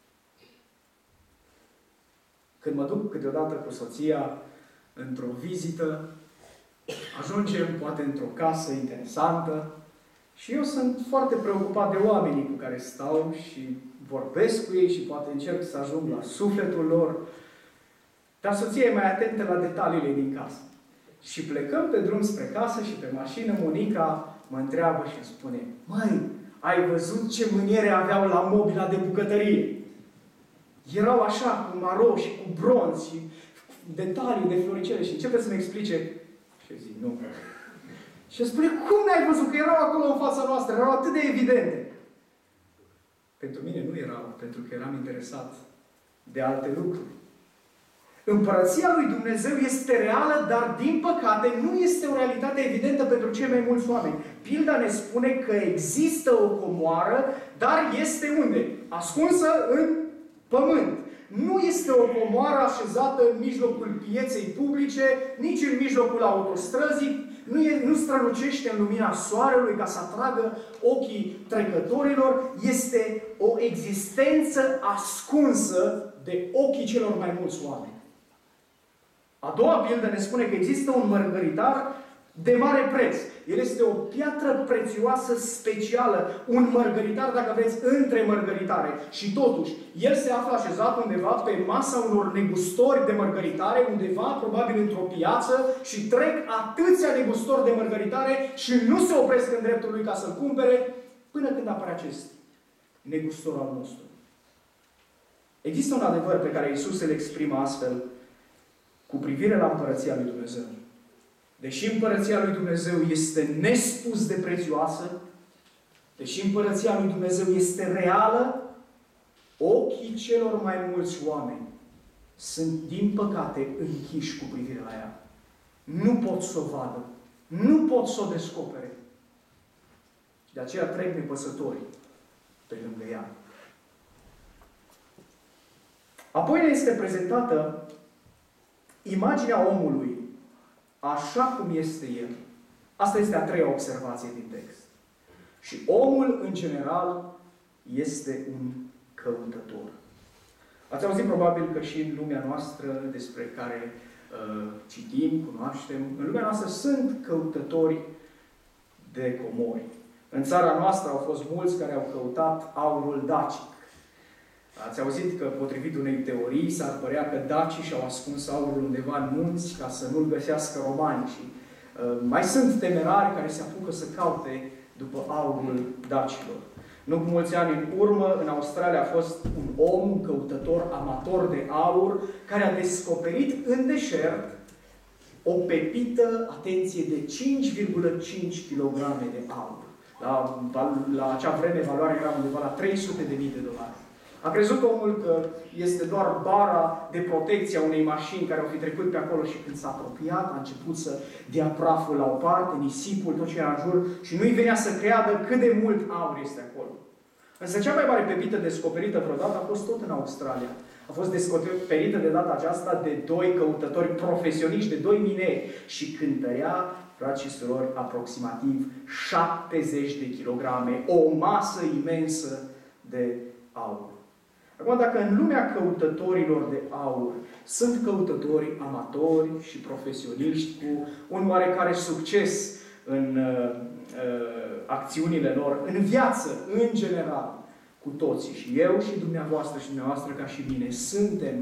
Când mă duc câteodată cu soția într-o vizită, ajungem poate într-o casă interesantă și eu sunt foarte preocupat de oamenii cu care stau și vorbesc cu ei și poate încerc să ajung la sufletul lor. Dar soția e mai atentă la detaliile din casă. Și plecăm pe drum spre casă și pe mașină, Monica mă întreabă și îmi spune: măi, ai văzut ce mâniere aveau la mobila de bucătărie? Erau așa, cu maro și cu bronz și detalii de floricele. Și începe să-mi explice. Și eu zic: nu. Și spune: cum n-ai văzut? Că erau acolo în fața noastră, erau atât de evidente. Pentru mine nu erau, pentru că eram interesat de alte lucruri. Împărăția lui Dumnezeu este reală, dar din păcate nu este o realitate evidentă pentru cei mai mulți oameni. Pilda ne spune că există o comoară, dar este unde? Ascunsă în pământ. Nu este o comoară așezată în mijlocul pieței publice, nici în mijlocul autostrăzii, nu strălucește în lumina soarelui ca să atragă ochii trecătorilor. Este o existență ascunsă de ochii celor mai mulți oameni. A doua pildă ne spune că există un mărgăritar de mare preț. El este o piatră prețioasă specială, un mărgăritar, dacă vreți, între mărgăritare. Și totuși, el se află așezat undeva pe masa unor negustori de mărgăritare, undeva, probabil într-o piață, și trec atâția negustori de mărgăritare și nu se opresc în dreptul lui ca să-l cumpere, până când apare acest negustor al nostru. Există un adevăr pe care Iisus îl exprimă astfel cu privire la împărăția lui Dumnezeu. Deși împărăția lui Dumnezeu este nespus de prețioasă, deși împărăția lui Dumnezeu este reală, ochii celor mai mulți oameni sunt, din păcate, închiși cu privire la ea. Nu pot să o vadă. Nu pot să o descopere. De aceea trec nepăsători pe lângă ea. Apoi ne este prezentată imaginea omului așa cum este el. Asta este a treia observație din text. Și omul, în general, este un căutător. Ați auzit probabil că și în lumea noastră, despre care citim, cunoaștem, în lumea noastră sunt căutători de comori. În țara noastră au fost mulți care au căutat aurul dacic. Ați auzit că, potrivit unei teorii, s-ar părea că dacii și-au ascuns aurul undeva în munți ca să nu-l găsească romanii. Și mai sunt temerari care se apucă să caute după aurul dacilor. Nu cu mulți ani în urmă, în Australia a fost un om, un căutător amator de aur, care a descoperit în deșert o pepită, atenție, de 5,5 kg de aur. La acea vreme, valoarea era undeva la $300.000. A crezut omul că este doar bara de protecție a unei mașini care au fi trecut pe acolo și când s-a apropiat, a început să dea praful la o parte, nisipul, tot ce era în jur și nu-i venea să creadă cât de mult aur este acolo. Însă cea mai mare pepită descoperită vreodată a fost tot în Australia. A fost descoperită de data aceasta de 2 căutători profesioniști, de 2 mineri și cântărea, frați și surori, aproximativ 70 de kilograme, o masă imensă de aur. Acum, dacă în lumea căutătorilor de aur sunt căutători amatori și profesioniști cu un oarecare succes în acțiunile lor, în viață, în general, cu toții, și eu și dumneavoastră și dumneavoastră ca și mine, suntem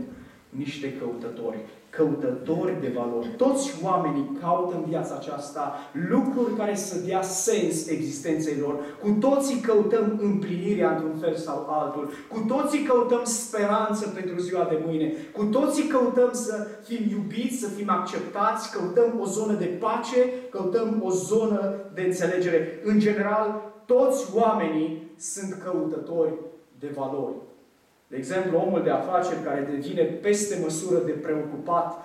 niște căutători. Căutători de valori. Toți oamenii caută în viața aceasta lucruri care să dea sens existenței lor. Cu toții căutăm împlinirea într-un fel sau altul. Cu toții căutăm speranță pentru ziua de mâine. Cu toții căutăm să fim iubiți, să fim acceptați, căutăm o zonă de pace, căutăm o zonă de înțelegere. În general, toți oamenii sunt căutători de valori. De exemplu, omul de afaceri care devine peste măsură de preocupat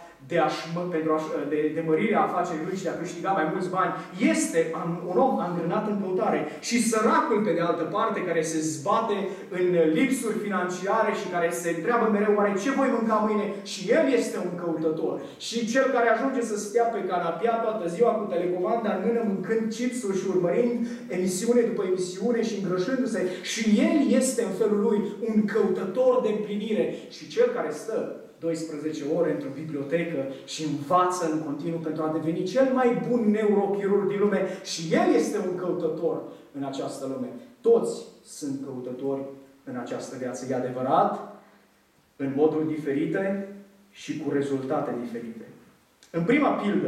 de mărirea afacerii lui și de a câștiga mai mulți bani, este un om angrenat în căutare. Și săracul, pe de altă parte, care se zbate în lipsuri financiare și care se întreabă mereu, oare ce voi mânca mâine? Și el este un căutător. Și cel care ajunge să stea pe canapea toată ziua cu telecomanda în mână, mâncând chipsuri și urmărind emisiune după emisiune și îngrășându-se, și el este în felul lui un căutător de împlinire. Și cel care stă 12 ore într-o bibliotecă și învață în continuu pentru a deveni cel mai bun neurochirurg din lume, și el este un căutător în această lume. Toți sunt căutători în această viață. E adevărat, în moduri diferite și cu rezultate diferite. În prima pildă,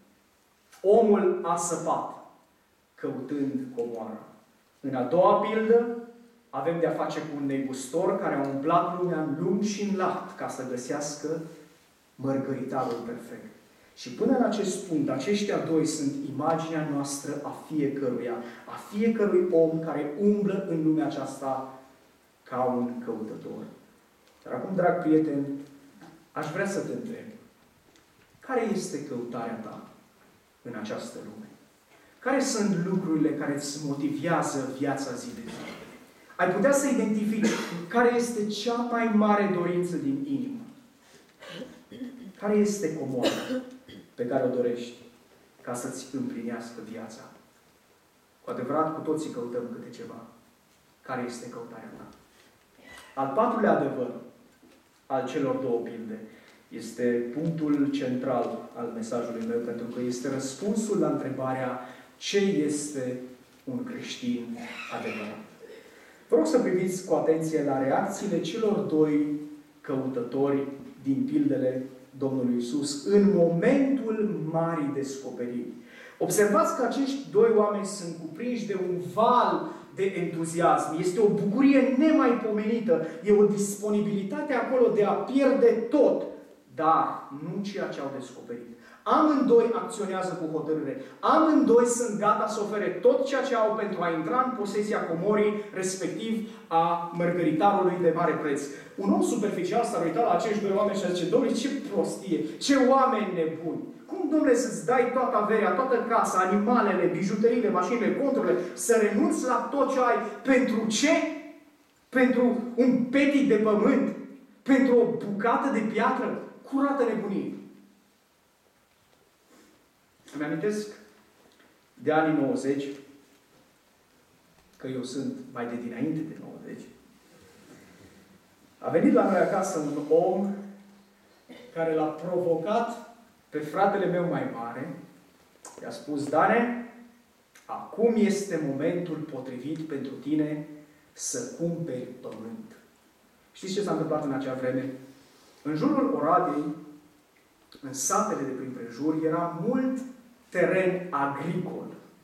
omul a săpat căutând comoara. În a doua pildă, avem de-a face cu un negustor care a umblat lumea în lung și în lat ca să găsească mărgăritarul perfect. Și până în acest punct, aceștia doi sunt imaginea noastră a fiecăruia, a fiecărui om care umblă în lumea aceasta ca un căutător. Dar acum, drag prieten, aș vrea să te întreb, care este căutarea ta în această lume? Care sunt lucrurile care îți motivează viața zi de zi? Ai putea să identifici care este cea mai mare dorință din inimă. Care este comoara pe care o dorești ca să-ți împlinească viața? Cu adevărat, cu toții căutăm câte ceva. Care este căutarea ta? Al patrulea adevăr al celor două pilde este punctul central al mesajului meu, pentru că este răspunsul la întrebarea ce este un creștin adevărat. Vă rog să priviți cu atenție la reacțiile celor doi căutători din pildele Domnului Iisus în momentul marii descoperiri. Observați că acești doi oameni sunt cuprinși de un val de entuziasm. Este o bucurie nemaipomenită. E o disponibilitate acolo de a pierde tot, dar nu ceea ce au descoperit. Amândoi acționează cu hotărâre. Amândoi sunt gata să ofere tot ceea ce au pentru a intra în posesia comorii, respectiv a mărgăritarului de mare preț. Un om superficial s-ar uita la acești doi oameni și ar zice, Dom'le, ce prostie, ce oameni nebuni! Cum, Dom'le, să-ți dai toată averea, toată casa, animalele, bijuteriile, mașinile, conturile, să renunți la tot ce ai? Pentru ce? Pentru un petit de pământ? Pentru o bucată de piatră? Curată nebunie! Îmi amintesc de anii 90, că eu sunt mai de dinainte de 90, a venit la noi acasă un om care l-a provocat pe fratele meu mai mare. I-a spus, Dane, acum este momentul potrivit pentru tine să cumperi pământ. Știți ce s-a întâmplat în acea vreme? În jurul Oradei, în satele de prin prejur, era mult teren agricol.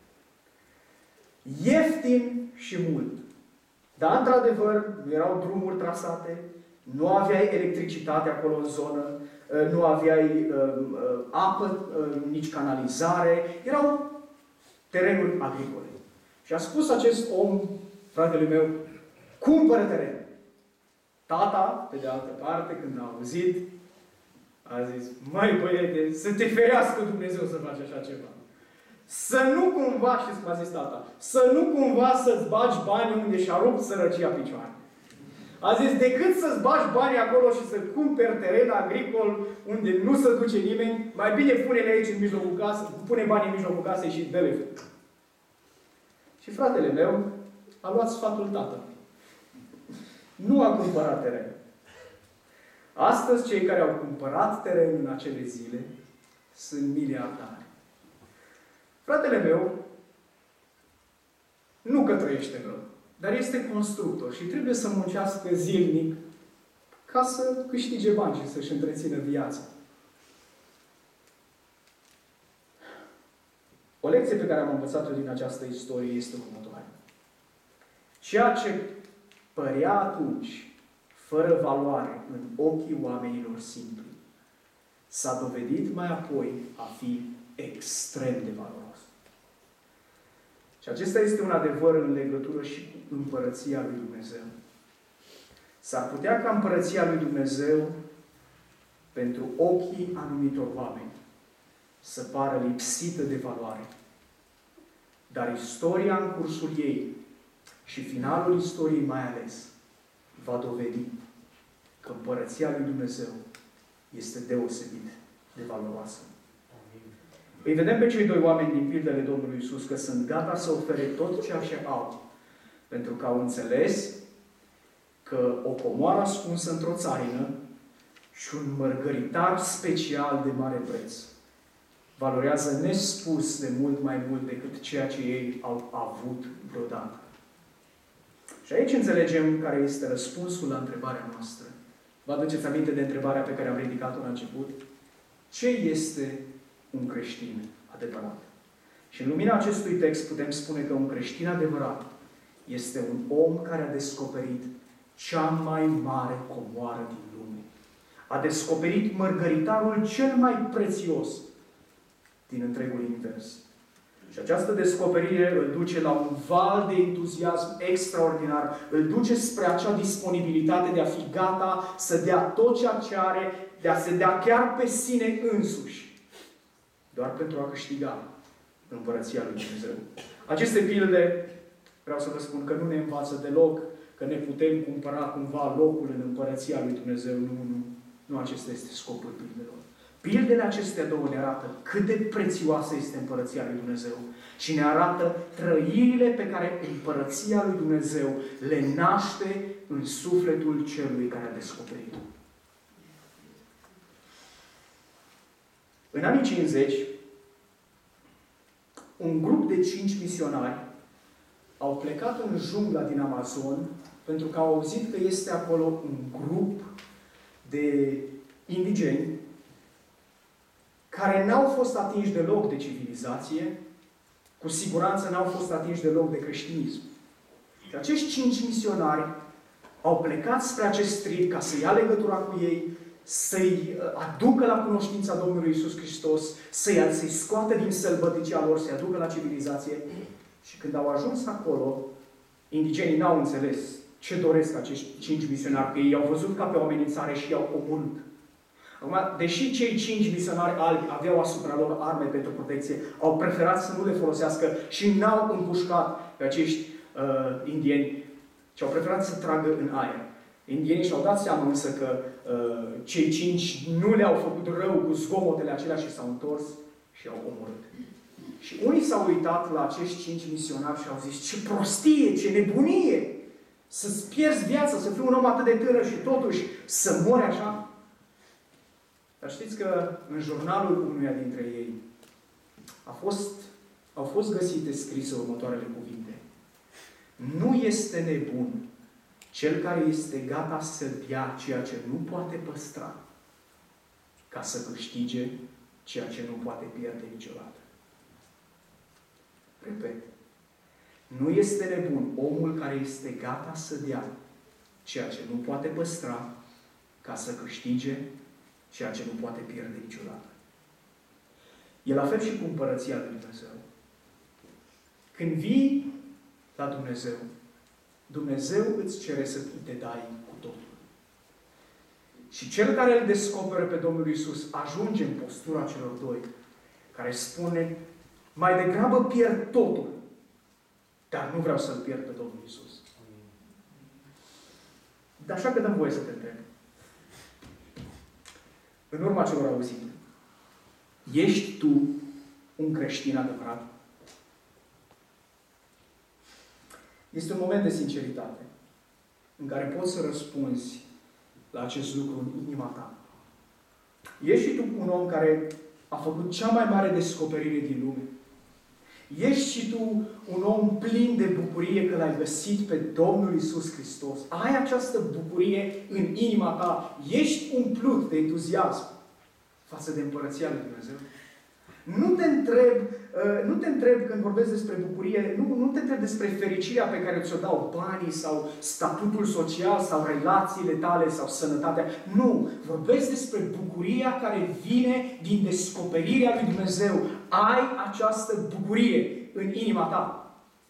Ieftin și mult. Dar, într-adevăr, nu erau drumuri trasate, nu aveai electricitate acolo în zonă, nu aveai apă, nici canalizare. Erau terenuri agricole. Și a spus acest om, fratele meu, cumpără teren. Tata, pe de altă parte, când a auzit, a zis, măi băiete, să te ferească Dumnezeu să faci așa ceva. Să nu cumva, știți cum a zis tata, să nu cumva să-ți bagi banii unde și-a rupt sărăcia picioare. A zis, decât să-ți bagi banii acolo și să cumperi teren agricol unde nu se duce nimeni, mai bine pune-le aici în mijlocul casei, pune banii în mijlocul casei și dă-le. Și fratele meu a luat sfatul tatălui. Nu a cumpărat teren. Astăzi, cei care au cumpărat teren în acele zile sunt miliardari. Fratele meu nu că trăiește rău, dar este constructor și trebuie să muncească zilnic ca să câștige bani și să-și întrețină viața. O lecție pe care am învățat-o din această istorie este următoarea. Ceea ce părea atunci fără valoare în ochii oamenilor simpli, s-a dovedit mai apoi a fi extrem de valoros. Și acesta este un adevăr în legătură și cu Împărăția lui Dumnezeu. S-ar putea ca Împărăția lui Dumnezeu, pentru ochii anumitor oameni, să pară lipsită de valoare. Dar istoria în cursul ei și finalul istoriei mai ales va dovedi că Împărăția lui Dumnezeu este deosebit de valoroasă. Îi vedem pe cei doi oameni din pildele Domnului Iisus că sunt gata să ofere tot ceea ce au, pentru că au înțeles că o comoară ascunsă într-o țarină și un mărgăritar special de mare preț valorează nespus de mult mai mult decât ceea ce ei au avut vreodată. Și aici înțelegem care este răspunsul la întrebarea noastră. Vă aduceți aminte de întrebarea pe care am ridicat-o la început? Ce este un creștin adevărat? Și în lumina acestui text putem spune că un creștin adevărat este un om care a descoperit cea mai mare comoară din lume. A descoperit mărgăritarul cel mai prețios din întregul univers. Și această descoperire îl duce la un val de entuziasm extraordinar, îl duce spre acea disponibilitate de a fi gata să dea tot ceea ce are, de a se dea chiar pe sine însuși, doar pentru a câștiga Împărăția lui Dumnezeu. Aceste pilde, vreau să vă spun că nu ne învață deloc că ne putem cumpăra cumva locul în Împărăția lui Dumnezeu. Nu acesta este scopul pildelor. Pildele acestea două ne arată cât de prețioasă este Împărăția lui Dumnezeu și ne arată trăirile pe care Împărăția lui Dumnezeu le naște în sufletul celui care a descoperit-o. În anii 50, un grup de 5 misionari au plecat în jungla din Amazon pentru că au auzit că este acolo un grup de indigeni care n-au fost atinși deloc de civilizație, cu siguranță n-au fost atinși deloc de creștinism. Și acești 5 misionari au plecat spre acest trib ca să ia legătura cu ei, să-i aducă la cunoștința Domnului Iisus Hristos, să-i scoată din sălbăticia lor, să-i aducă la civilizație. Și când au ajuns acolo, indigenii n-au înțeles ce doresc acești 5 misionari, că ei i-au văzut ca pe o amenințare și i-au omorât. Acum, deși cei 5 misionari albi aveau asupra lor arme pentru protecție, au preferat să nu le folosească și n-au împușcat pe acești indieni, ci au preferat să tragă în aer. Indienii și-au dat seama însă că cei 5 nu le-au făcut rău cu zgomotele acelea și s-au întors și i-au omorât. Și unii s-au uitat la acești 5 misionari și au zis: ce prostie, ce nebunie! Să-ți pierzi viața, să fii un om atât de tânăr și totuși să mori așa. Dar știți că în jurnalul unuia dintre ei au fost găsite scrise următoarele cuvinte: nu este nebun cel care este gata să dea ceea ce nu poate păstra, ca să câștige ceea ce nu poate pierde niciodată. Repet, nu este nebun omul care este gata să dea ceea ce nu poate păstra, ca să câștige ceea ce nu poate pierde niciodată. E la fel și cu Împărăția lui Dumnezeu. Când vii la Dumnezeu, Dumnezeu îți cere să te dai cu totul. Și cel care îl descoperă pe Domnul Iisus ajunge în postura celor doi, care spune: mai degrabă pierd totul, dar nu vreau să-L pierd pe Domnul Iisus. Dar așa că dăm voie să te întreb. În urma celor auzite, ești tu un creștin adevărat? Este un moment de sinceritate în care poți să răspunzi la acest lucru în inima ta. Ești și tu un om care a făcut cea mai mare descoperire din lume? Ești și tu un om plin de bucurie că l-ai găsit pe Domnul Iisus Hristos. Ai această bucurie în inima ta. Ești umplut de entuziasm față de Împărăția lui Dumnezeu. Nu te întreb când vorbesc despre bucurie, nu te întreb despre fericirea pe care ți-o dau banii sau statutul social sau relațiile tale sau sănătatea. Nu! Vorbesc despre bucuria care vine din descoperirea lui Dumnezeu. Ai această bucurie în inima ta.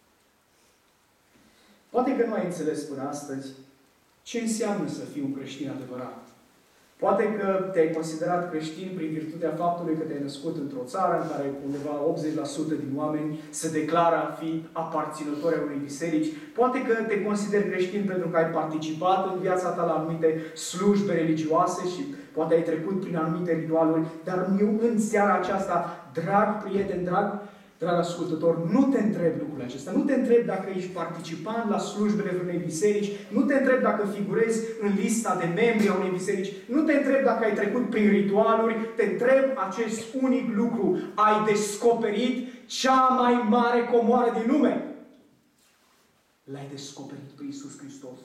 Poate că nu ai înțeles până astăzi ce înseamnă să fii un creștin adevărat. Poate că te-ai considerat creștin prin virtutea faptului că te-ai născut într-o țară în care undeva 80% din oameni se declară a fi aparținători ai unei biserici. Poate că te consideri creștin pentru că ai participat în viața ta la anumite slujbe religioase și poate ai trecut prin anumite ritualuri. Dar eu în seara aceasta, drag prieten, drag ascultător, nu te întreb lucrurile acestea. Nu te întreb dacă ești participant la slujbele vreunei biserici. Nu te întreb dacă figurezi în lista de membri a unei biserici. Nu te întreb dacă ai trecut prin ritualuri. Te întreb acest unic lucru. Ai descoperit cea mai mare comoară din lume. L-ai descoperit pe Iisus Hristos.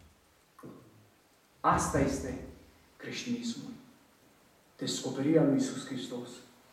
Asta este creștinismul. Descoperirea lui Iisus Hristos.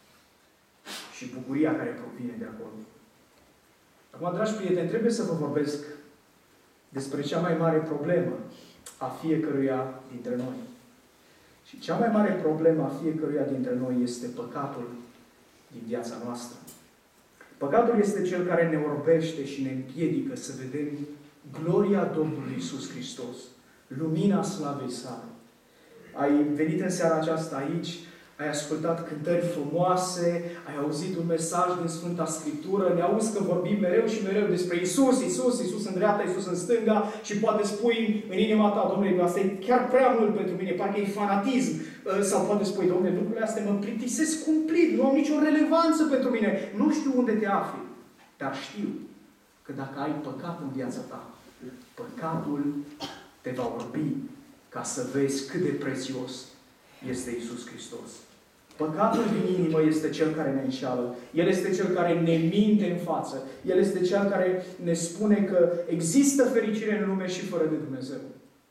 Și bucuria care provine de acolo. Acum, dragi prieteni, trebuie să vă vorbesc despre cea mai mare problemă a fiecăruia dintre noi. Și cea mai mare problemă a fiecăruia dintre noi este păcatul din viața noastră. Păcatul este cel care ne orbește și ne împiedică să vedem gloria Domnului Iisus Hristos, lumina slavei sale. Ai venit în seara aceasta aici, ai ascultat cântări frumoase, ai auzit un mesaj din Sfânta Scriptură, ne auzi că vorbim mereu și mereu despre Iisus, Iisus, Iisus în dreapta, Iisus în stânga și poate spui în inima ta, Domnule, asta e chiar prea mult pentru mine, parcă e fanatism. Sau poate spui, Domnule, lucrurile astea mă plictisesc cumplit, nu au nicio relevanță pentru mine, nu știu unde te afli. Dar știu că dacă ai păcat în viața ta, păcatul te va orbi ca să vezi cât de prețios este Iisus Hristos. Păcatul din inimă este cel care ne înșeală. El este cel care ne minte în față. El este cel care ne spune că există fericire în lume și fără de Dumnezeu.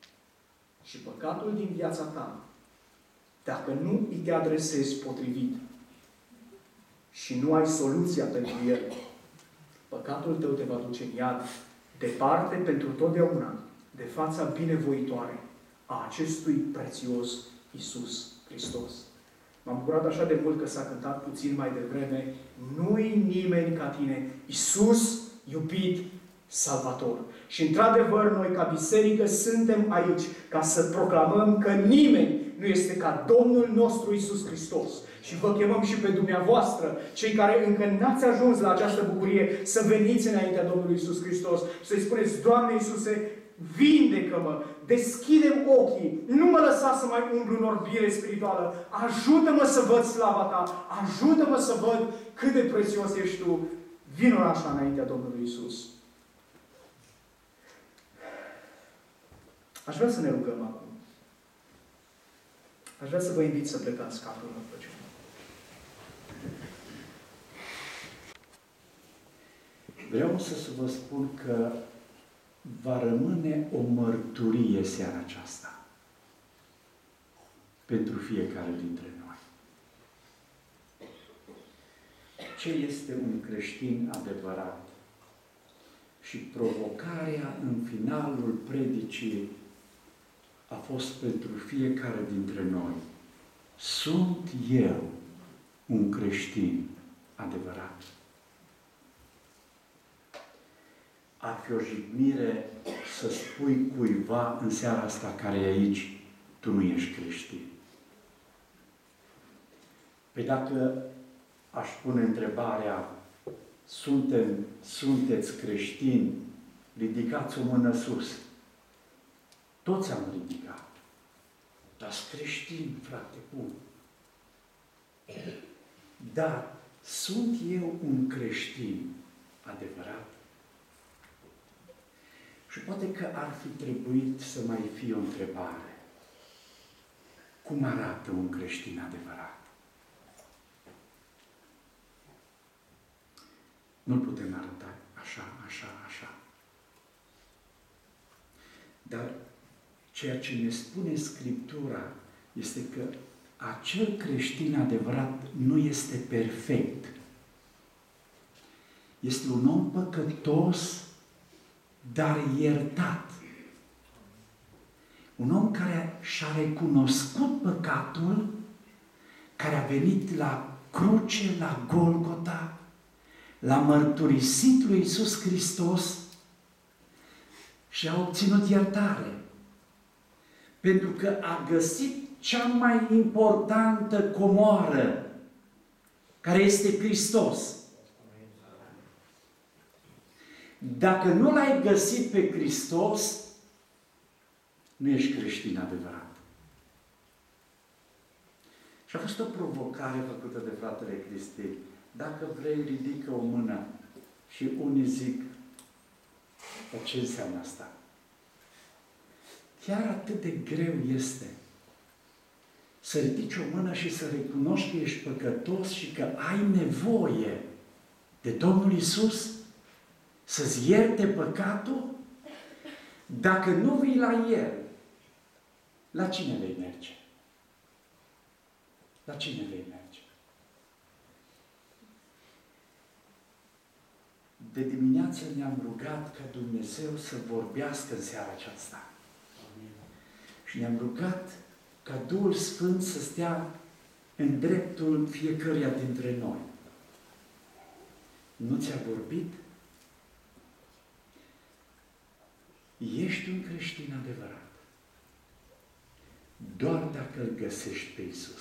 Și păcatul din viața ta, dacă nu îi te adresezi potrivit și nu ai soluția pentru el, păcatul tău te va duce în iad, departe pentru totdeauna, de fața binevoitoare a acestui prețios Iisus Hristos. M-am bucurat așa de mult că s-a cântat puțin mai devreme, nu-i nimeni ca tine, Iisus, iubit Salvator. Și într-adevăr, noi ca biserică suntem aici ca să proclamăm că nimeni nu este ca Domnul nostru Iisus Hristos. Și vă chemăm și pe dumneavoastră, cei care încă n-ați ajuns la această bucurie, să veniți înaintea Domnului Iisus Hristos și să-i spuneți, Doamne Iisuse, vindecă-mă, deschide-mi ochii, nu mă lăsa să mai umblu în orbire spirituală, ajută-mă să văd slava Ta, ajută-mă să văd cât de prețios ești Tu, vino așa înaintea Domnului Iisus. Aș vrea să ne rugăm acum. Aș vrea să vă invit să plecați capul în rugăciune. Vreau să vă spun că va rămâne o mărturie seara aceasta pentru fiecare dintre noi. Ce este un creștin adevărat? Și provocarea în finalul predicii a fost pentru fiecare dintre noi. Sunt eu un creștin adevărat? Ar fi o jignire să spui cuiva în seara asta care e aici, tu nu ești creștin. Păi dacă aș pune întrebarea, sunteți creștini, ridicați o mână sus. Toți am ridicat. Dar sunt creștini, frate, bun. Dar sunt eu un creștin adevărat? Și poate că ar fi trebuit să mai fie o întrebare. Cum arată un creștin adevărat? Nu-l putem arăta așa, așa, așa. Dar ceea ce ne spune Scriptura este că acel creștin adevărat nu este perfect. Este un om păcătos, dar iertat. Un om care și-a recunoscut păcatul, care a venit la cruce, la Golgota, l-a mărturisit lui Iisus Hristos și a obținut iertare. Pentru că a găsit cea mai importantă comoară, care este Hristos. Dacă nu l-ai găsit pe Hristos, nu ești creștin adevărat. Și a fost o provocare făcută de fratele Cristi. Dacă vrei, ridică o mână. Și unii zic, dar ce înseamnă asta? Chiar atât de greu este să ridici o mână și să recunoști că ești păcătos și că ai nevoie de Domnul Iisus să-ți ierte păcatul. Dacă nu vii la El, la cine vei merge? La cine vei merge? De dimineață ne-am rugat ca Dumnezeu să vorbească în seara aceasta. Și ne-am rugat ca Duhul Sfânt să stea în dreptul fiecăruia dintre noi. Nu ți-a vorbit? Ești un creștin adevărat doar dacă îl găsești pe Iisus.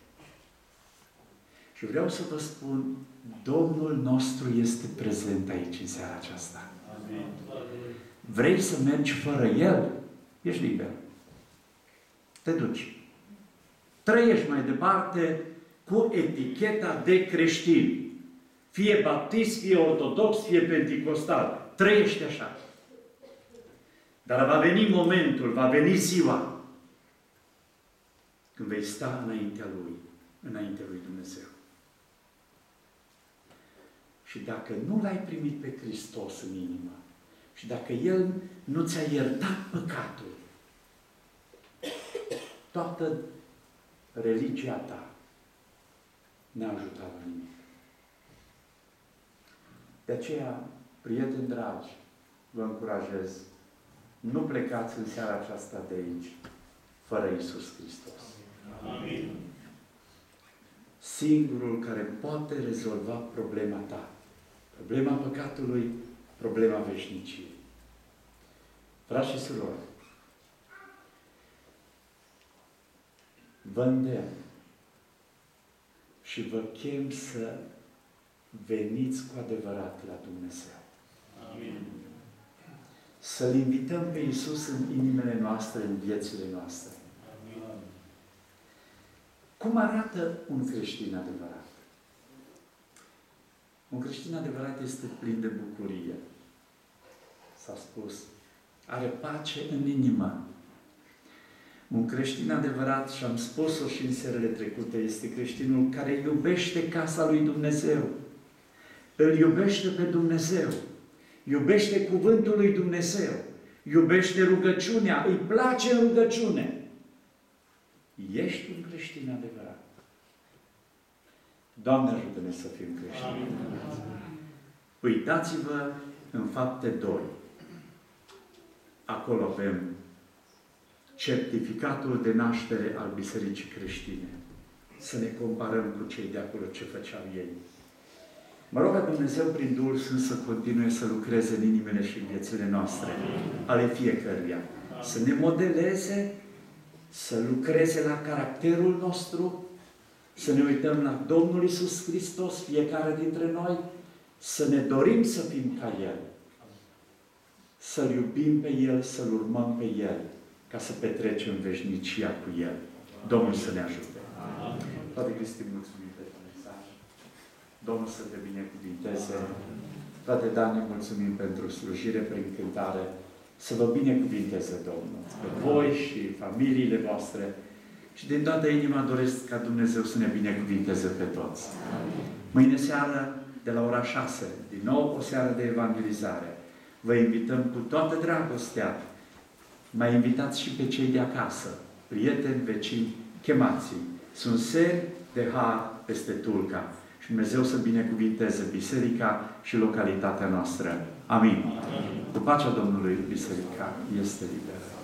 Și vreau să vă spun, Domnul nostru este prezent aici în seara aceasta. Amin. Vrei să mergi fără El? Ești liber. Te duci. Trăiești mai departe cu eticheta de creștin. Fie baptist, fie ortodox, fie penticostal. Trăiește așa. Dar va veni momentul, va veni ziua când vei sta înaintea lui Dumnezeu. Și dacă nu l-ai primit pe Hristos în inimă și dacă El nu ți-a iertat păcatul, toată religia ta n-a ajutat la nimic. De aceea, prieteni dragi, vă încurajez, nu plecați în seara aceasta de aici fără Iisus Hristos. Amin. Singurul care poate rezolva problema ta, problema păcatului, problema veșniciei. Frați și surori, vă îndemn și vă chem să veniți cu adevărat la Dumnezeu. Amin. Să-L invităm pe Iisus în inimile noastre, în viețile noastre. Amin. Cum arată un creștin adevărat? Un creștin adevărat este plin de bucurie. S-a spus, are pace în inimă. Un creștin adevărat, și am spus-o și în serile trecute, este creștinul care iubește casa lui Dumnezeu. Îl iubește pe Dumnezeu. Iubește cuvântul lui Dumnezeu. Iubește rugăciunea. Îi place în rugăciune. Ești un creștin adevărat. Doamne, ajută-ne să fim creștini. Uitați-vă în Fapte 2. Acolo avem certificatul de naștere al Bisericii Creștine. Să ne comparăm cu cei de acolo ce făceau ei. Mă rog ca Dumnezeu prin Duhul Sfânt să continue să lucreze în inimile și în viețile noastre, ale fiecăruia. Să ne modeleze, să lucreze la caracterul nostru, să ne uităm la Domnul Iisus Hristos, fiecare dintre noi, să ne dorim să fim ca El. Să-L iubim pe El, să-L urmăm pe El, ca să petrecem veșnicia cu El. Domnul să ne ajute. Toate Cristi, mulțumim pentru mesaj. Domnul să te binecuvinteze. Frate Dani, mulțumim pentru slujire prin cântare. Să vă binecuvinteze Domnul. Pe voi și familiile voastre. Și din toată inima doresc ca Dumnezeu să ne binecuvinteze pe toți. Mâine seară de la ora 6, din nou o seară de evangelizare. Vă invităm cu toată dragostea. Mai invitați și pe cei de acasă, prieteni, vecini, chemați-i. Sunt seri de har peste Tulca. Și Dumnezeu să binecuvinteze biserica și localitatea noastră. Amin. Cu pacea Domnului, biserica este liberă.